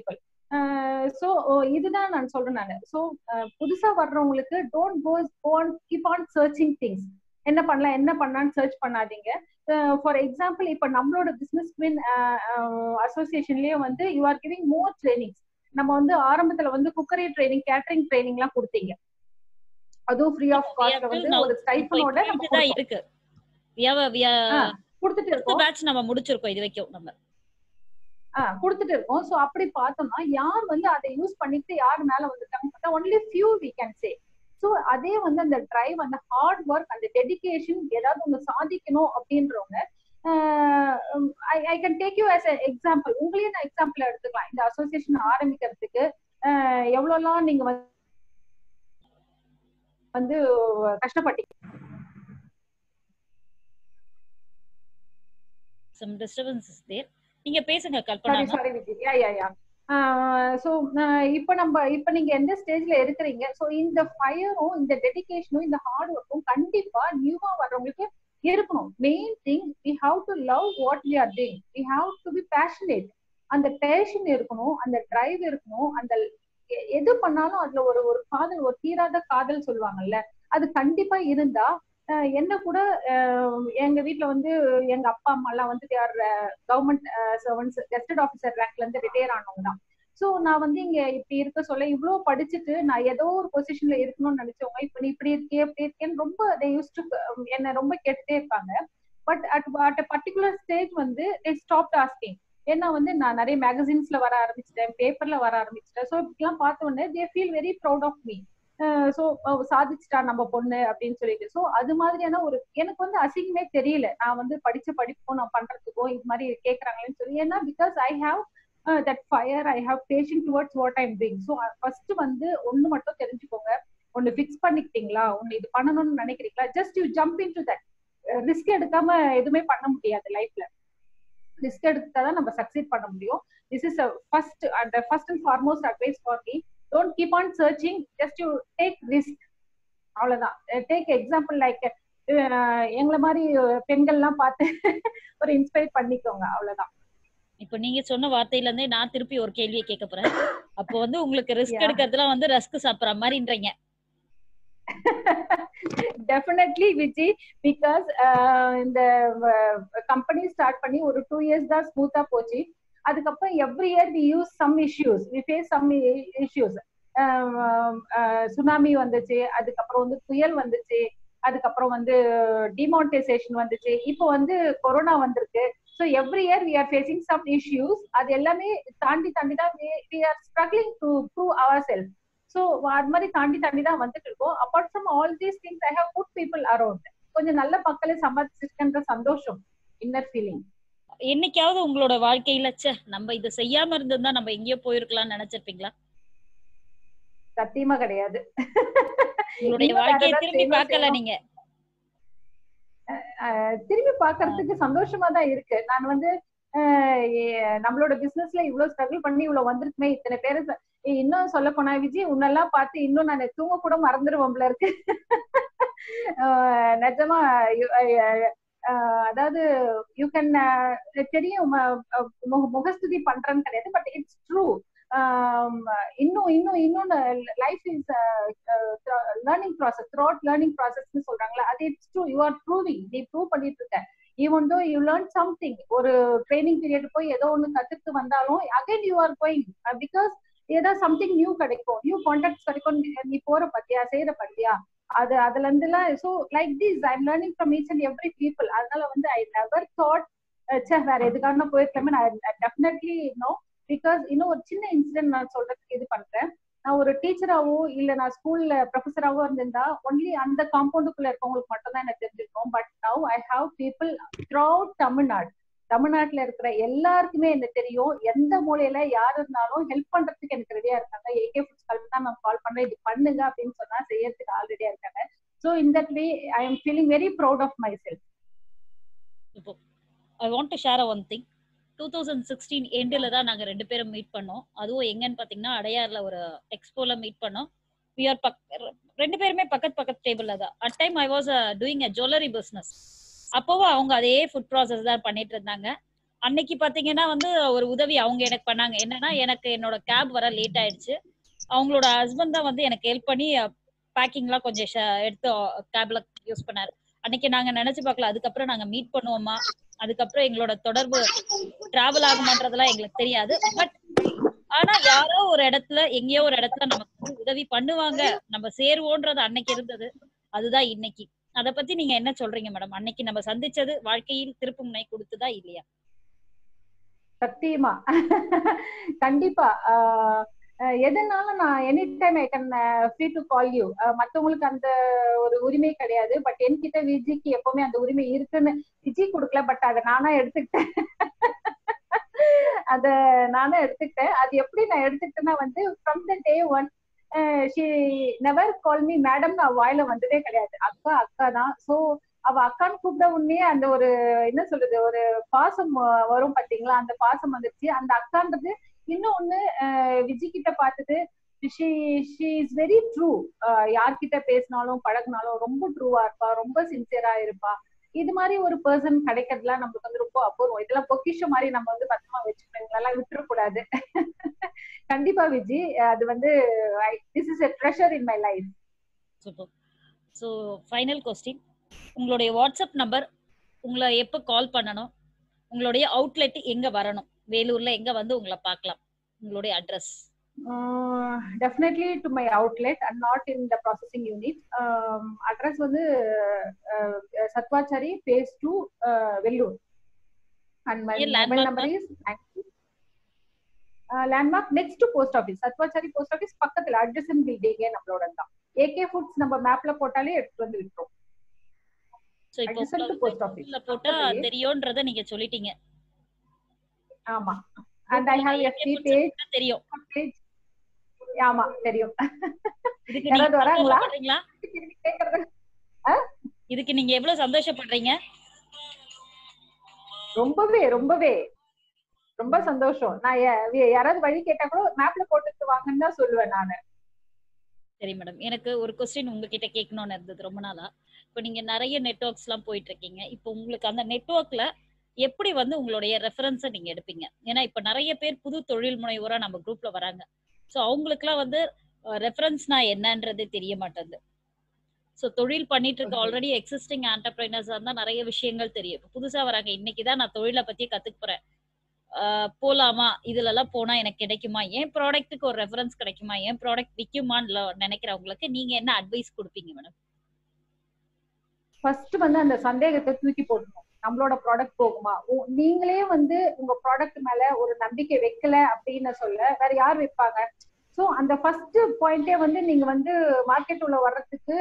Speaker 2: சோ இதுதான் நான் சொல்றேன் நானு. சோ புதுசா வர்றவங்களுக்கு don't go on keep on searching things. என்ன பண்ணலாம் என்ன பண்ணலாம்னு சர்ச் பண்ணாதீங்க. ஃபார் எக்ஸாம்பிள் இப்ப நம்மளோட பிசினஸ் குவீன் அசோசியேஷன்லயே வந்து you are giving more trainings. நம்ம வந்து ஆரம்பத்துல வந்து குக்கரி ட்ரைனிங், கேட்டரிங் ட்ரைனிங் எல்லாம் கொடுத்தீங்க. அதுவும் ஃப்ரீ ஆஃப் காஸ்ட்ல வந்து ஒரு ஸ்டைஃபனோட நம்ம
Speaker 1: இருக்கு.
Speaker 2: கொடுத்துட்டு இருக்கோம்.
Speaker 1: பேட்ச் நம்ம முடிச்சிருக்கோம் இது வரைக்கும் நம்ம
Speaker 2: கொடுத்துட்டு இருக்கோம். சோ அப்படி பார்த்தோம்னா யார் வந்து அதை யூஸ் பண்ணிட்டு யார் மேல வந்துட்டாங்க only few we can say. So அதே வந்து அந்த டிரைவ், அந்த ஹார்ட் ஒர்க், அந்த டெடிகேஷன், ஏதாவது ஒண்ணு சாதிக்கணும் அப்படின்றவங்க I can take you as example. உங்களையும் நான் எக்ஸாம்பிள் எடுத்துக்கலாம். இந்த அசோசியேஷன் ஆரம்பிக்கிறதுக்கு எவ்வளவுலாம் நீங்க வந்து கஷ்டப்பட்டீங்க.
Speaker 1: some disturbance is there. நீங்க பேசுங்க Kalpana.
Speaker 2: Sorry Vijay. Yeah so இப்ப நீங்க எந்த ஸ்டேஜ்ல இருக்கிறீங்க? சோ இந்த ஃபயரும் இந்த டெடிகேஷனும் இந்த ஹார்ட் ஒர்க்கும் கண்டிப்பா நியூவா வர்றவங்களுக்கு இருக்கணும். Main thing we have to love what we are doing. we have to be passionate. அந்த பேஷன் இருக்கணும், அந்த டிரைவ் இருக்கணும். அந்த எது பண்ணாலும் அதுல ஒரு காதல், ஒரு தீராத காதல் சொல்லுவாங்கல்ல, அது கண்டிப்பா இருந்தா என்ன கூட எங்க வீட்டுல வந்து எங்க அப்பா அம்மா எல்லாம் வந்து கவர்மெண்ட் சர்வன்ஸ், கெஸ்டட் ஆஃபீஸர் ரேங்க்ல இருந்து ரிட்டையர் ஆனவங்க தான். சோ நான் வந்து இங்க இப்படி இருக்க சொல்ல இவ்வளவு படிச்சுட்டு நான் ஏதோ ஒரு பொசிஷன்ல இருக்கணும்னு நினைச்சவங்க இப்ப நீ இப்படி இருக்கே அப்படி இருக்கேன்னு ரொம்ப என்ன ரொம்ப கேட்டுட்டே இருப்பாங்க. பட் அட் பர்டிகுலர் ஸ்டேஜ் வந்து they stopped asking. ஏன்னா வந்து நான் நிறைய மேகசின்ஸ்ல வர ஆரம்பிச்சிட்டேன், பேப்பர்ல வர ஆரம்பிச்சிட்டேன். ஸோ இப்படிலாம் பார்த்த உடனே they feel very proud of me. So சாதிச்சுட்டா நம்ம பொண்ணு அப்படின்னு சொல்லிட்டு. சோ அது மாதிரியான ஒரு எனக்கு வந்து அசிங்கமே தெரியல. நான் வந்து படிச்ச படிப்புக்கும் நான் பண்றதுக்கும் இது மாதிரி கேட்கறாங்களேன்னு சொல்லி. ஏன்னா because I have that fire, I have passion towards what I am doing. So first வந்து ஒண்ணு மட்டும் தெரிஞ்சுக்கோங்க. ஒண்ணு ஃபிக்ஸ் பண்ணிக்கிட்டீங்களா, ஒண்ணு இது பண்ணணும்னு நினைக்கிறீங்களா, just you jump in to that. Risk எடுக்காம எதுவுமே பண்ண முடியாது லைஃப்ல. ரிஸ்க் எடுத்தாதான் நம்ம சக்சீட் பண்ண முடியும். This is first and foremost advice for me. Don't keep on searching, just you take risk. அவ்வளவுதான். டேக் எக்ஸாம்பிள் லைக் எங்களை மாதிரி பெண்கள் எல்லாம் பார்த்து ஒரு இன்ஸ்பயர் பண்ணிக்கோங்க. அவ்வளவுதான்.
Speaker 1: இப்ப நீங்க சொன்ன வார்த்தையில இருந்தே நான் திருப்பி ஒரு கேள்வியை கேட்க போறேன். அப்போ வந்து உங்களுக்கு ரிஸ்க் எடுக்கிறதுலாம் வந்து ரஸ்க் சாப்பிடுற மாதிரின்றீங்க.
Speaker 2: டெஃபினெட்லி விஜய், பிகாஸ் இந்த கம்பெனி ஸ்டார்ட் பண்ணி ஒரு 2 years தான் ஸ்மூத்தா போச்சு. அதுக்கப்புறம் every year we use some issues, we face some issues. Tsunami வந்துச்சு, அதுக்கப்புறம் வந்து புயல் வந்துச்சு, அதுக்கப்புறம் வந்து டிமானிட்டைசேஷன் வந்துச்சு, இப்போ வந்து கொரோனா வந்திருக்கு. So every year we are facing some issues. அது எல்லாமே தாண்டி தான் we are struggling to prove our self. So அது மாதிரி தாண்டி தான் வந்துட்டு இருக்கோம். Apart from all these things I have good people around. கொஞ்சம் நல்ல மக்களை சம்பாதிச்சிருக்கின்ற சந்தோஷம், இன்னர் ஃபீலிங்.
Speaker 1: என்னைக்காவது உங்களோட வாழ்க்கையில நம்ம இதை செய்யாம இருந்திருந்தா நம்ம எங்கேயோ போயிருக்கலாம்னு நினைச்சிருப்பீங்களா?
Speaker 2: சத்தியமா கிடையாது.
Speaker 1: உங்களுடைய வாழ்க்கையை திரும்பி பார்க்கல நீங்க?
Speaker 2: திரும்பி பார்க்கறதுக்கு சந்தோஷமா தான் இருக்கு. நான் வந்து நம்மளோட பிசினஸ்ல இவ்வளவு ஸ்ட்ரகிள் பண்ணி இவ்வளவு வந்திருக்குமே, இத்தனை பேரு. இன்னும் சொல்ல போனா விஜய், உன்னெல்லாம் பார்த்து இன்னும் நான் தூங்க கூட மறந்துடுவோம்ல இருக்கு. நிஜமா அதாவது யூ கேன் தெரியும் முகஸ்துதி பண்றேன்னு கிடையாது, பட் இட்ஸ் ட்ரூ. இன்னும் life is learning process, throughout learning ப்ராசஸ்ன்னு சொல்றாங்களா, அது it's true. You are proving, நீ ப்ரூவ் பண்ணிட்டு இருக்க. Even though you learn something, ஒரு ட்ரைனிங் பீரியட் போய் ஏதோ ஒண்ணு கத்துட்டு வந்தாலும் again you are going, because ஏதோ சம்திங் நியூ கிடைக்கும், நியூ கான்டாக்ட்ஸ் கிடைக்கும். நீ போற பத்தியா, செய்யற பத்தியா, அதுல இருந்து எல்லாம். So like this I am learning from each and every people. அதனால வந்து ஐ நெவர் தாட் வேற எதுக்கான போயிருக்கலாமே. நான் டெஃபினெட்லி நோ. பிகாஸ் இன்னும் ஒரு சின்ன இன்சிடென்ட் நான் சொல்றதுக்கு இது பண்றேன். நான் ஒரு டீச்சராவோ இல்ல நான் ஸ்கூல்ல ப்ரொஃபஸராவோ இருந்திருந்தா ஒன்லி அந்த காம்பவுண்டுக்குள்ள இருக்கவங்களுக்கு மட்டும் தான் எனக்கு தெரிஞ்சிருக்கும். But now I have people throughout Tamil Nadu. தமிழ்நாட்டுல இருக்கிற எல்லாருக்குமே என்ன தெரியும். எந்த மூலையில யாரு இருந்தாலும் ஹெல்ப் பண்றதுக்கு எனக்கு ரெடியா இருக்காங்க. ஏகே ஃபுட்ஸ் கல்பனா நான் கால் பண்றேன், இது பண்ணுங்க அப்படின்னு சொன்னா செய்யறதுக்கு ஆல்ரெடியா இருக்காங்க. So in that way I am feeling very proud of my self.
Speaker 1: இப்போ I want to share one thing. 2016 எண்ட்ல தான் நாங்க 2 பேரும் மீட் பண்ணோம். அதுவும் எங்கன்னு பாத்தீங்கன்னா அடையார்ல ஒரு எக்ஸ்போல மீட் பண்ணோம். we are 2 பேருமே பக்கத்து டேபிள்ல தான். At time I was doing a jewelry business. அப்பவும் அவங்க அதே ஃபுட் ப்ராசஸ் தான் பண்ணிட்டு இருந்தாங்க. அன்னைக்கு பாத்தீங்கன்னா வந்து ஒரு உதவி அவங்க எனக்கு பண்ணாங்க. என்னன்னா, எனக்கு என்னோட கேப் வர லேட் ஆயிடுச்சு. அவங்களோட ஹஸ்பண்ட் தான் வந்து எனக்கு ஹெல்ப் பண்ணி பேக்கிங்லாம் கொஞ்சம் எடுத்து கேப்ல யூஸ் பண்ணாரு. அன்னைக்கு நாங்க நினைச்சு பார்க்கல. அதுக்கப்புறம் நாங்க மீட் பண்ணுவோமா? அதுக்கப்புறம் எங்களோட தொடர்பு டிராவல் ஆகுமான்றதெல்லாம் எங்களுக்கு தெரியாது. பட் ஆனா யாரோ ஒரு இடத்துல, எங்கேயோ ஒரு இடத்துல நமக்கு வந்து உதவி பண்ணுவாங்க. நம்ம சேருவோன்றது அன்னைக்கு இருந்தது. அதுதான் இன்னைக்கு. அத பத்தி நீங்க என்ன சொல்றீங்க மேடம்? அன்னைக்கு நம்ம சந்திச்சது வாழ்க்கையில் திருப்பு முனை கொடுத்ததா இல்லையா?
Speaker 2: சத்தியமா. கண்டிப்பா. எதுனாலும் நான் any time I can free to call you. மத்தவங்களுக்கு அந்த ஒரு உரிமை கிடையாது. பட் என்கிட்ட விஜிக்கு எப்பவுமே அந்த உரிமை இருக்குன்னு விஜி கொடுக்கல. பட் அதை நானா எடுத்துக்கிட்டேன். அத நானே எடுத்துக்கிட்டேன். அது எப்படி நான் எடுத்துக்கிட்டேன்னா வந்து from the day one she never call me மேடம்னு அவ வாயில வந்ததே கிடையாது. அக்கா அக்கா தான். ஸோ அவ அக்கான்னு கூப்பிட உடனே அந்த ஒரு என்ன சொல்றது ஒரு பாசம் வரும் பாத்தீங்களா, அந்த பாசம் வந்துருச்சு. அந்த அக்கான்றது இன்னும் ஒண்ணு விஜய் கிட்ட பார்த்தது, ஷி இஸ் வெரி ட்ரூ. யார்கிட்ட பேசினாலும் பழகினாலும் ரொம்ப ட்ரூவா இருப்பா, ரொம்ப சின்சியரா இருப்பா. இது மாதிரி ஒரு பர்சன் கிடைக்கிறதுலாம் நம்மளுக்கு வந்து ரொம்ப அபூர்வம். இதெல்லாம் பொக்கிஷம் மாதிரி நம்ம வந்து பத்திரமா வச்சுக்கணும், எல்லாம் விட்டுறக்கூடாது. கண்டிப்பா விஜி, அது வந்து this is a treasure in my life.
Speaker 1: Super. So final question, உங்களுடைய வாட்ஸ்அப் நம்பர், உங்களை எப்போ கால் பண்ணணும், உங்களுடைய அவுட்லெட் எங்க வரணும், வேலூர்ல எங்க வந்து உங்களை பார்க்கலாம், உங்களுடைய address?
Speaker 2: Definitely to my outlet and not in the processing unit. Address வந்து Sathuvachari phase 2 Vellore. And my mobile number is landmark next to post office. Sathuvachari post office பக்கத்துல adjacent building நம்மளோட தான். AK Foods நம்ம மேப்ல போட்டாலே எடுத்து வந்து விட்டுரும்.
Speaker 1: சோ இப்போ
Speaker 2: போஸ்ட் ஆபீஸ்ல
Speaker 1: போட்டா தெரியும்ன்றத நீங்க சொல்லிட்டீங்க.
Speaker 2: ஆமா. and I have a FB page.
Speaker 1: தெரியும்.
Speaker 2: ஆமா தெரியும்.
Speaker 1: இதுக்கு நீங்க சந்தோஷப்படுறீங்களா? இதுக்கு நீங்க எவ்வளவு சந்தோஷப்படுறீங்க?
Speaker 2: ரொம்பவே ரொம்பவே ரொம்ப சந்தோஷம். நான் யாராவது வழி கேட்டா கூட மேப்ல போட்டுட்டு வாங்கன்னு தான் சொல்லுவேன் நானு.
Speaker 1: சரி மேடம், எனக்கு ஒரு கொஸ்டின் உங்ககிட்ட கேட்கணும்னு இருந்தது ரொம்ப நாளா. இப்போ நீங்க நிறைய நெட்வொர்க்ஸ் எல்லாம் போயிட்டு இருக்கீங்க. இப்போ உங்களுக்கு அந்த நெட்வொர்க்ல எப்படி வந்து உங்களுடைய ரெஃபரன்ஸை நீங்க எடுப்பீங்க? ஏன்னா இப்ப நிறைய பேர் புது தொழில் முனைவோரா நம்ம குரூப்ல வராங்க. ஸோ அவங்களுக்குலாம் வந்து ரெஃபரன்ஸ்னா என்னன்றதே தெரிய மாட்டேங்குது. ஸோ தொழில் பண்ணிட்டு இருக்க ஆல்ரெடி எக்ஸிஸ்டிங் ஆண்டர்பிரைனர்ஸா இருந்தா நிறைய விஷயங்கள் தெரியும். இப்போ புதுசா வராங்க, இன்னைக்குதான் நான் தொழிலை பத்தி கத்துக்க போறேன், போலாமா, இதுல எல்லாம் போனா எனக்கு கிடைக்குமா, என் ப்ராடக்ட்டுக்கு ஒரு ரெஃபரன்ஸ் கிடைக்குமா, என் ப்ராடக்ட் விக்குமான்னு நினைக்கிறவங்களுக்கு நீங்க என்ன அட்வைஸ் கொடுப்பீங்க மேடம்?
Speaker 2: ஃபர்ஸ்ட் வந்து அந்த சந்தேகத்தை தூக்கி போடணும். நம்மளோட ப்ராடக்ட் போகுமா? நீங்களே வந்து உங்க ப்ராடக்ட் மேல ஒரு நம்பிக்கை வைக்கல அப்படின்னு சொல்ல வேற யார் வைப்பாங்க? ஸோ அந்த ஃபர்ஸ்ட் பாயிண்டே வந்து நீங்க வந்து மார்க்கெட் உள்ள வர்றதுக்கு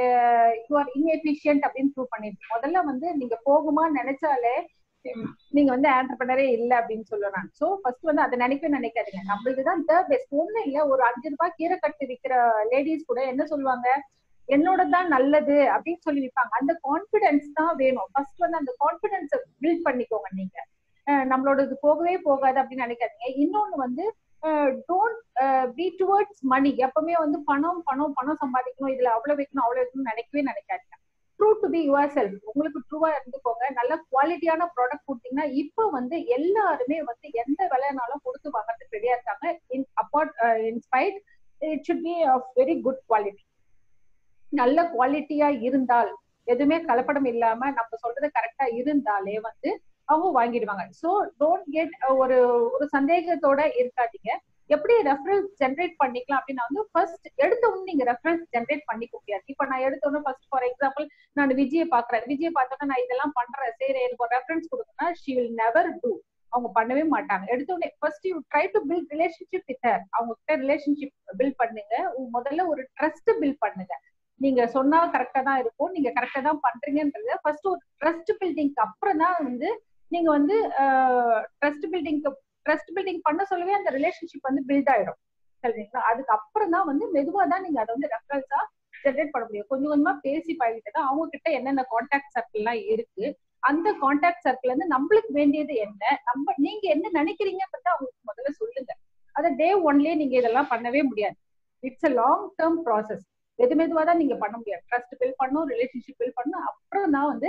Speaker 2: யூ ஆர் இன்எஃபிஷியன்ட் அப்படின்னு ப்ரூவ் பண்ணிருக்கீங்க. முதல்ல வந்து நீங்க போகுமான்னு நினைச்சாலே நீங்க வந்து ஆண்டர்பிரனரே இல்லை அப்படின்னு சொல்லுவேன். ஸோ ஃபர்ஸ்ட் வந்து அதை நினைக்காதீங்க. நம்மளுக்கு தான் த பெஸ்ட். ஒண்ணு இல்லை, ஒரு 5 ரூபாய் கீரை கட்டு விற்கிற லேடிஸ் கூட என்ன சொல்லுவாங்க, என்னோட தான் நல்லது அப்படின்னு சொல்லி விற்பாங்க. அந்த கான்பிடன்ஸ் தான் வேணும். ஃபர்ஸ்ட் வந்து அந்த கான்பிடன்ஸை பில்ட் பண்ணிக்கோங்க. நீங்க நம்மளோடது போகவே போகாது அப்படின்னு நினைக்காதீங்க. இன்னொன்னு வந்து டோன்ட் பி டுவர்ட்ஸ் மணி. எப்பவுமே வந்து பணம் பணம் பணம் சம்பாதிக்கணும், இதுல அவ்வளவு வைக்கணும் அவ்வளவு வைக்கணும் நினைக்காதீங்க. True to be your self. உங்களுக்கு ட்ரூவா இருந்துக்கோங்க. நல்ல குவாலிட்டியான ப்ராடக்ட் கொடுத்தீங்கன்னா இப்போ வந்து எல்லாருமே வந்து எந்த விலைனாலும் கொடுத்து வாங்கறதுக்கு ரெடியா இருக்காங்க. In spite it should be of very good quality. நல்ல குவாலிட்டியா இருந்தால், எதுவுமே கலப்படம் இல்லாம நம்ம சொல்றது கரெக்டா இருந்தாலே வந்து அவங்க வாங்கிடுவாங்க. ஸோ டோன்ட் கெட் ஒரு சந்தேகத்தோட இருக்காதீங்க. எப்படி ரெஃபரன்ஸ் ஜென்ரேட் பண்ணிக்கலாம் அப்படின்னா வந்து ஃபர்ஸ்ட் எடுத்த உடனே நீங்க ரெஃபரன்ஸ் ஜென்ரேட் பண்ணிக்க முடியாது. இப்ப நான் எடுத்த உடனே ஃபர்ஸ்ட் ஃபார் எக்ஸாம்பிள் நான் விஜயை பாக்குறேன், விஜயை பார்த்தோன்னா நான் இதெல்லாம் பண்றேன், சரி எனக்கு ஒரு ரெஃபரன்ஸ் கொடுக்கணும்னா ஷி வில் நெவர் டூ. அவங்க பண்ணவே மாட்டாங்க. எடுத்த உடனே first you try to build relationship with her. அவங்க கிட்ட ரிலேஷன்ஷிப் பில்ட் பண்ணுங்க. முதல்ல ஒரு ட்ரஸ்ட் பில்ட் பண்ணுங்க. நீங்க சொன்னா கரெக்டா தான் இருக்கும், நீங்க கரெக்டா தான் பண்றீங்கன்றது ஃபர்ஸ்ட் ஒரு ட்ரஸ்ட் பில்டிங்க்கு அப்புறம் தான் வந்து நீங்க வந்து ட்ரஸ்ட் பில்டிங் பண்ண சொல்லவே அந்த ரிலேஷன்ஷிப் வந்து பில்ட் ஆயிடும். சரிங்களா? அதுக்கு அப்புறம் தான் வந்து மெதுவா தான் நீங்க அதை வந்து ரெஃபரன்ஸா ஜென்ரேட் பண்ண முடியும். கொஞ்சம் கொஞ்சமா பேசி பழகிட்டு தான் அவங்க கிட்ட என்னென்ன கான்டாக்ட் சர்க்கிள் எல்லாம் இருக்கு, அந்த கான்டாக்ட் சர்க்கிள் வந்து நம்மளுக்கு வேண்டியது என்ன, நீங்க என்ன நினைக்கிறீங்கன்றத அவங்களுக்கு முதல்ல சொல்லுங்க. அதை டே ஒன்லயே நீங்க இதெல்லாம் பண்ணவே முடியாது. It's a long term process. மெதுவா தான் நீங்க பண்ண முடியாது. ட்ரஸ்ட் பில்ட் பண்ணும், ரிலேஷன்ஷிப் பில்ட் பண்ணும், அப்புறம் தான் வந்து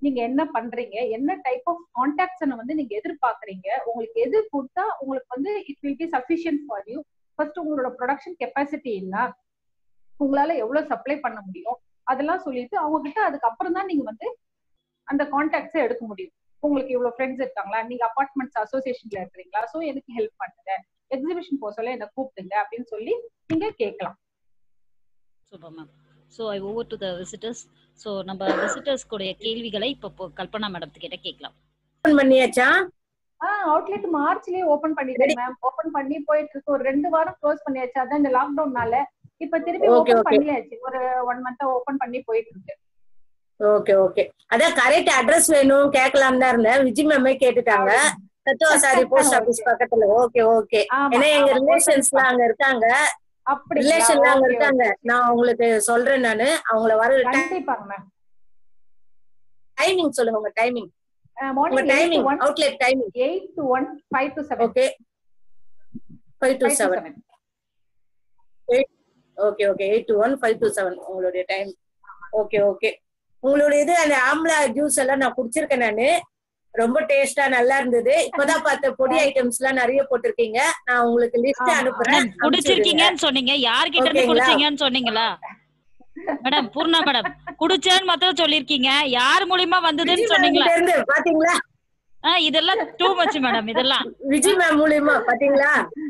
Speaker 2: நீங்க என்ன பண்றீங்க, என்ன டைப் ஆஃப் கான்டாக்ட்ஸ் வந்து நீங்க எதிர்பார்க்கறீங்க, உங்களுக்கு எது கொடுத்தா உங்களுக்கு வந்து it will be sufficient for you. First உங்களோட ப்ரொடக்ஷன் கெப்பாசிட்டி என்ன, உங்களால எவ்வளவு சப்ளை பண்ண முடியும், அதெல்லாம் சொல்லிட்டு அவங்க கிட்ட அதுக்கப்புறம் தான் நீங்க வந்து அந்த கான்டாக்ட்ஸை எடுக்க முடியும். உங்களுக்கு இவ்வளவு ஃப்ரெண்ட்ஸ் இருக்காங்களா, நீங்க அபார்ட்மெண்ட்ஸ் அசோசியேஷன்ல இருக்கிறீங்களா, சோ எனக்கு ஹெல்ப் பண்ணுங்க, எக்ஸிபிஷன் போக சொல்ல என்ன கூப்பிடுங்க அப்படின்னு சொல்லி நீங்க கேட்கலாம்.
Speaker 1: Super ma'am. So I over to the visitors. So நம்ம விசிட்டர்ஸ் கூடிய கேள்விகளை இப்போ கல்பனா மேடம் கிட்ட கேட்கலாம்.
Speaker 4: ஓபன் பண்ணியாச்சா?
Speaker 2: அவுட்லெட் மார்ச்லயே ஓபன் பண்ணிட்டேன் மேம். ஓபன் பண்ணி போயிட்டு இருக்கு. ஒரு 2 வாரம் க்ளோஸ் பண்ணியாச்சு, அதான் இந்த லாக்டவுன்னால. இப்ப திருப்பி ஓபன் பண்ணியாச்சு, ஒரு 1 மந்த் ஓபன் பண்ணி போயிட்டு இருக்கு.
Speaker 4: Okay okay. அதான் கரெக்ட் அட்ரஸ் வேணும் கேட்கலாம் தான் இருந்தேன். விஜி மேமே கேட்டுட்டாங்க, தத்துவசாரி போஸ்ட் ஆபீஸ் பக்கத்துல. Okay okay. ஏன்னா எங்க ரிலேஷன்ஸ்லாம் அங்க இருக்காங்க, ரிலேஷன்லாம் அங்க இருக்காங்க. நான் உங்களுக்கு சொல்றேன், நானு அவங்கள வர டைமிங் சொல்லுங்க. உங்க timing timing outlet timing
Speaker 2: 8 to 1, 5 to 7.
Speaker 4: Okay 5 to 7. Okay okay 8 to 1, 5 to 7 உங்களுடைய டைம். Okay okay. உங்களுடைய இது அந்த ஆம்லா ஜூஸ் எல்லாம் நான் குடிச்சிருக்கேன், நானு ரொம்ப டேஸ்டா நல்லா இருந்தது. இப்பதான் பார்த்த பொடி ஐட்டம்ஸ் எல்லாம் நிறைய போட்டிருக்கீங்க. நான் உங்களுக்கு லிஸ்ட் அனுப்புறேன்.
Speaker 1: குடிச்சிருக்கீங்கன்னு சொன்னீங்க, யார்கிட்ட இருந்து குடிச்சீங்கன்னு சொன்னீங்களா மேடம்? பூர்ணா மேடம் குடிச்சேன்னு மாத்திரம் சொல்லிருக்கீங்க, யார் மூலியமா வந்ததுன்னு சொன்னீங்களா?
Speaker 4: பாத்தீங்களா,
Speaker 1: இதெல்லாம் டூ மச் மேடம். இதெல்லாம்
Speaker 4: விஜய் மேம் மூலியமா பாத்தீங்களா?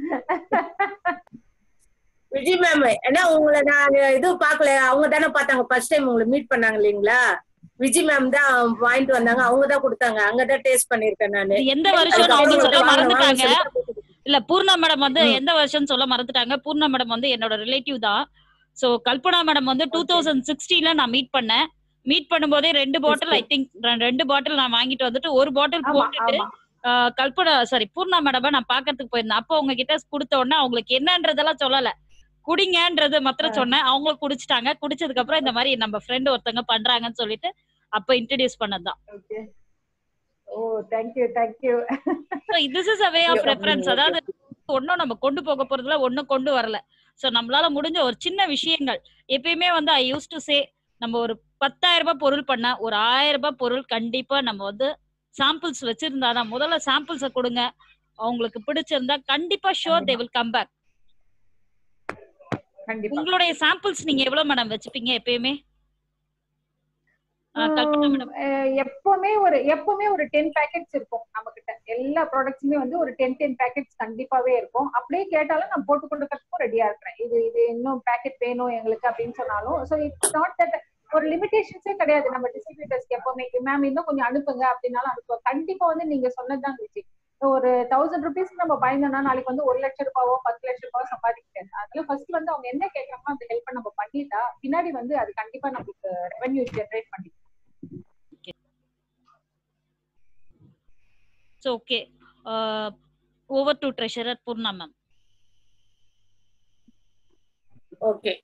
Speaker 4: விஜய் மேம் ஏன்னா உங்களை நான் இது பாக்கல, அவங்க தானே பார்த்தாங்க ஃபர்ஸ்ட் டைம் உங்களை மீட் பண்ணாங்க இல்லீங்களா? விஜய் மேம் தான் வாங்கிட்டு வந்தாங்க, அவங்க தான் கொடுத்தாங்க, அங்கதான் டேஸ்ட் பண்ணிருக்கேன் நானு.
Speaker 1: எந்த வருஷம் சொல்ல மறந்துட்டாங்க. இல்ல பூர்ணா மேடம் வந்து எந்த வருஷம் சொல்ல மறந்துட்டாங்க. பூர்ணா மேடம் வந்து என்னோட ரிலேட்டிவ் தான். சோ கல்பனா மேடம் வந்து 2016ல நான் மீட் பண்ணேன். மீட் பண்ணும்போதே 2 பாட்டில், ஐ திங்க் 2 பாட்டில் நான் வாங்கிட்டு வந்துட்டு 1 பாட்டில் போட்டுட்டு கல்பனா பூர்ணா மேடம் நான் பாக்கிறதுக்கு போயிருந்தேன். அப்போ அவங்க கிட்ட கொடுத்த உடனே அவங்களுக்கு என்னன்றதெல்லாம் சொல்லல, குடிங்கன்றது மாத்திரம் சொன்னேன். அவங்க குடிச்சிட்டாங்க. குடிச்சதுக்கு அப்புறம் இந்த மாதிரி நம்ம ஃப்ரெண்ட் ஒருத்தங்க பண்றாங்கன்னு சொல்லிட்டு அப்ப இன்ட்ரோடியூஸ் பண்ணதுதான். This is a way of reference. அதாவது ஒன்னும் நம்ம கொண்டு போக போறதுல ஒன்னும் கொண்டு வரல. சோ நம்மளால முடிஞ்ச ஒரு சின்ன விஷயங்கள் எப்பயுமே வந்து ஐ யூஸ் டு சே, நம்ம ஒரு 10,000 ரூபாய் பொருள் பண்ண ஒரு 1000 ரூபாய் பொருள் கண்டிப்பா நம்ம வந்து சாம்பிள்ஸ் வச்சிருந்தாதான். முதல்ல சாம்பிள்ஸ கொடுங்க, அவங்களுக்கு பிடிச்சிருந்தா கண்டிப்பா sure they will come back. உங்களுடைய சாம்பிள்ஸ் நீங்க எவ்வளவு மேடம் வச்சுப்பீங்க எப்பயுமே?
Speaker 2: எப்பவுமே ஒரு 10 பேக்கெட்ஸ் இருக்கும் நம்ம கிட்ட. எல்லா ப்ராடக்ட்ஸுமே வந்து ஒரு 10 பேக்கெட்ஸ் கண்டிப்பாவே இருக்கும். அப்படியே கேட்டாலும் நான் போட்டு கொடுக்கறதுக்கும் ரெடியா இருக்கிறேன். இது இன்னும் பேக்கெட் வேணும் எங்களுக்கு அப்படின்னு சொன்னாலும். ஸோ இட்ஸ் நாட் தட் ஒரு லிமிடேஷன்ஸே கிடையாது நம்ம டிஸ்ட்ரிபியூட்டர்ஸ்க்கு. எப்பவுமே மேம் இன்னும் கொஞ்சம் அனுப்புங்க அப்படின்னாலும் அனுப்புவோம். கண்டிப்பா வந்து நீங்க சொன்னதுதான் இருந்துச்சு, ஒரு 1000 rupees நம்ம பயந்தோம்னா நாளைக்கு வந்து 1 லட்சம் ரூபாவோ 10 லட்சம் ரூபாவோ சம்பாதிக்கிறது. அதனால ஃபர்ஸ்ட் வந்து அவங்க என்ன கேட்கறாங்களோ அந்த ஹெல்ப் நம்ம பண்ணிட்டா பின்னாடி வந்து அது கண்டிப்பா நமக்கு ரெவென்யூ ஜெனரேட் பண்ணிடும்.
Speaker 1: So okay, over to treasurer Purna ma'am.
Speaker 4: Okay.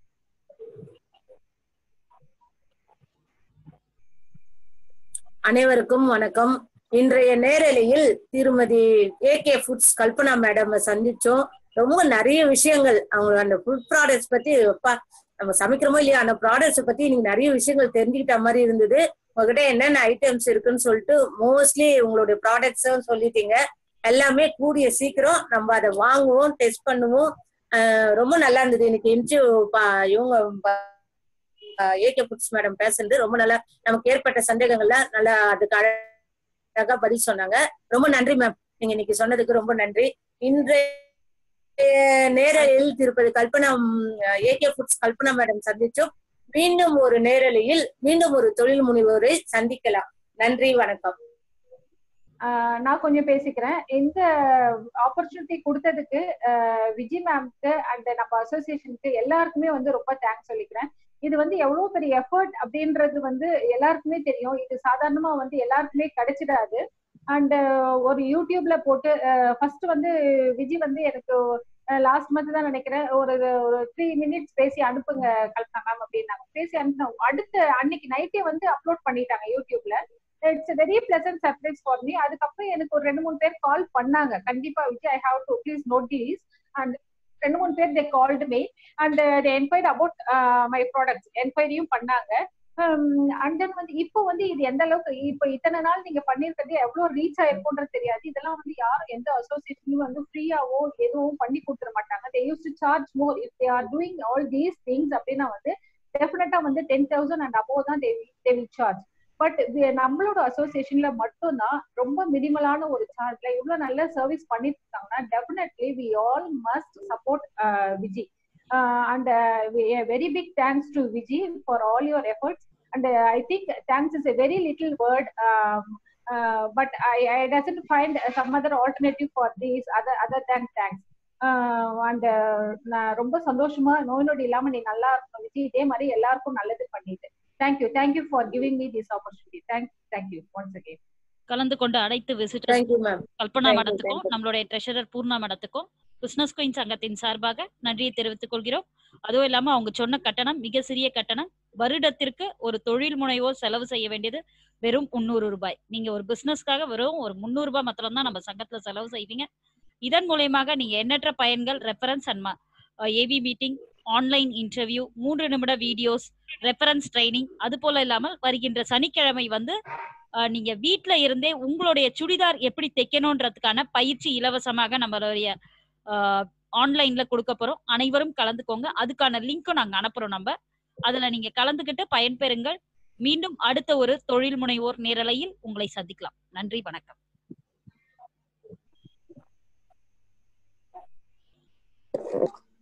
Speaker 4: அனைவருக்கும் வணக்கம். இன்றைய நேரலையில் திருமதி ஏகே ஃபுட்ஸ் கல்பனா மேடம் சந்திச்சோம். ரொம்ப நிறைய விஷயங்கள் அவங்க அந்த ஃபுட் ப்ராடக்ட்ஸ் பத்தி, நம்ம சமைக்கிறோமோ இல்லையா, அந்த ப்ராடக்ட்ஸ் பத்தி நீங்க நிறைய விஷயங்கள் தெரிஞ்சுக்கிட்ட மாதிரி இருந்தது. உங்ககிட்ட என்னென்ன ஐட்டம்ஸ் இருக்குன்னு சொல்லிட்டு மோஸ்ட்லி உங்களுடைய ப்ராடக்ட்ஸும் சொல்லிட்டீங்க. எல்லாமே கூடிய சீக்கிரம் நம்ம அதை வாங்குவோம், டெஸ்ட் பண்ணுவோம். ரொம்ப நல்லா இருந்தது இன்னைக்கு இவங்க ஏகே ஃபுட்ஸ் மேடம் பேசுறது. ரொம்ப நல்லா நமக்கு ஏற்பட்ட சந்தேகங்கள்ல நல்லா அதுக்கு அழகா பதில் சொன்னாங்க. ரொம்ப நன்றி மேம், நீங்க இன்னைக்கு சொன்னதுக்கு ரொம்ப நன்றி. இன்றைய நேரலில் Tirupati Kalpana AK foods Kalpana madam சந்திச்சோம். மீண்டும் ஒரு நேரலையில் மீண்டும் ஒரு தொழில் முனைவோரை சந்திக்கலாம். நன்றி, வணக்கம்.
Speaker 2: நான் கொஞ்சம் பேசிக்கிறேன். இந்த ஆப்பர்ச்சுனிட்டி கொடுத்ததுக்கு விஜய் மேம்க்கு அண்ட் நம்ம அசோசியேஷனுக்கு எல்லாருக்குமே வந்து ரொம்ப தேங்க்ஸ் சொல்லிக்கிறேன். இது வந்து எவ்வளவு பெரிய எஃபர்ட் அப்படின்றது வந்து எல்லாருக்குமே தெரியும். இது சாதாரணமா வந்து எல்லாருக்குமே கிடைச்சிடாது. அண்ட் ஒரு யூடியூப்ல போட்டு ஃபர்ஸ்ட் வந்து விஜய் வந்து எனக்கு லாஸ்ட் மந்த் தான் நினைக்கிறேன் ஒரு 3 minutes பேசி அனுப்புங்க கல்பனா மேம் அப்படின்னாங்க. பேசி அனுப்பினோம். அடுத்த அன்னைக்கு நைட்டே வந்து அப்லோட் பண்ணிட்டாங்க யூடியூப்ல. It's very pleasant surprise for me. அதுக்கப்புறம் எனக்கு ஒரு 2-3 பேர் கால் பண்ணாங்க, கண்டிப்பா Vijay I have to please note these. And 2-3 பேர் they called me and they enquired about my products. என்கொயரியும் பண்ணாங்க. அண்ட் தென் வந்து இப்போ வந்து இது எந்த அளவுக்கு இப்போ இத்தனை நாள் நீங்க பண்ணிருக்கிறது எவ்வளவு ரீச் ஆயிருக்கும்ன்றது தெரியாது. இதெல்லாம் வந்து யாரும் எந்த அசோசியேஷனும் வந்து ஃப்ரீயாவோ எதுவும் பண்ணி கொடுத்துட மாட்டாங்க. They use to charge more if they are doing all these things அப்படின்னா வந்து டெஃபினட்டா வந்து 10,000 அண்ட் அபோவ் தான் தே வில் சார்ஜ். பட் நம்மளோட அசோசியேஷன்ல மட்டும்தான் ரொம்ப மினிமலான ஒரு சார்ஜ்ல இவ்வளவு நல்ல சர்வீஸ் பண்ணிட்டு இருக்காங்கன்னா definitely we all must support Viji. And a very big thanks to Viji for all your efforts. And I think thanks is a very little word, but I doesn't find some other alternative for this other than thanks. And நான் ரொம்ப சந்தோஷமா நோய் நொடி இல்லாம நீ நல்லா இருக்கணும் விஜி. இதே மாதிரி எல்லாருக்கும் நல்லது பண்ணிட்டு thank you for giving me this opportunity. Thank you once again.
Speaker 1: கலந்து கொண்டு அனைத்து விசிட்டர்ஸ் கல்பனா மேடத்துக்கும் நம்மளுடைய ட்ரெஷரர் பூர்ணா மேடத்துக்கும் பிசினஸ் குயின் சங்கத்தின் சார்பாக நன்றியை தெரிவித்துக் கொள்கிறோம். அதுவும் இல்லாம அவங்க சொன்ன கட்டணம் மிக சிறிய கட்டணம். வருடத்திற்கு ஒரு தொழில் முனைவோர் செலவு செய்ய வேண்டியது வெறும் 300 ரூபாய். நீங்க ஒரு பிசினஸ்க்காக வெறும் ஒரு 300 ரூபாய் மாத்திரம் தான் நம்ம சங்கத்துல செலவு செய்வீங்க. இதன் மூலயமாக நீங்க எண்ணற்ற பயன்கள், reference and AV meeting, online interview, 3 நிமிட வீடியோஸ், ரெஃபரன்ஸ் ட்ரைனிங், அது போல இல்லாமல் வருகின்ற சனிக்கிழமை வந்து நீங்க வீட்டுல இருந்தே உங்களுடைய சுடிதார் எப்படி தைக்கணும்ன்றதுக்கான பயிற்சி இலவசமாக நம்மளுடைய ஆன்லைன்ல கொடுக்க போறோம். அனைவரும் கலந்துக்கோங்க. அதுக்கான லிங்க்கும் நாங்க அனுப்புறோம். நம்ம அதுல நீங்க கலந்துக்கிட்டு பயன்பெறுங்கள். மீண்டும் அடுத்த ஒரு தொழில் முனைவோர் நேரலையில் உங்களை சந்திக்கலாம். நன்றி, வணக்கம்.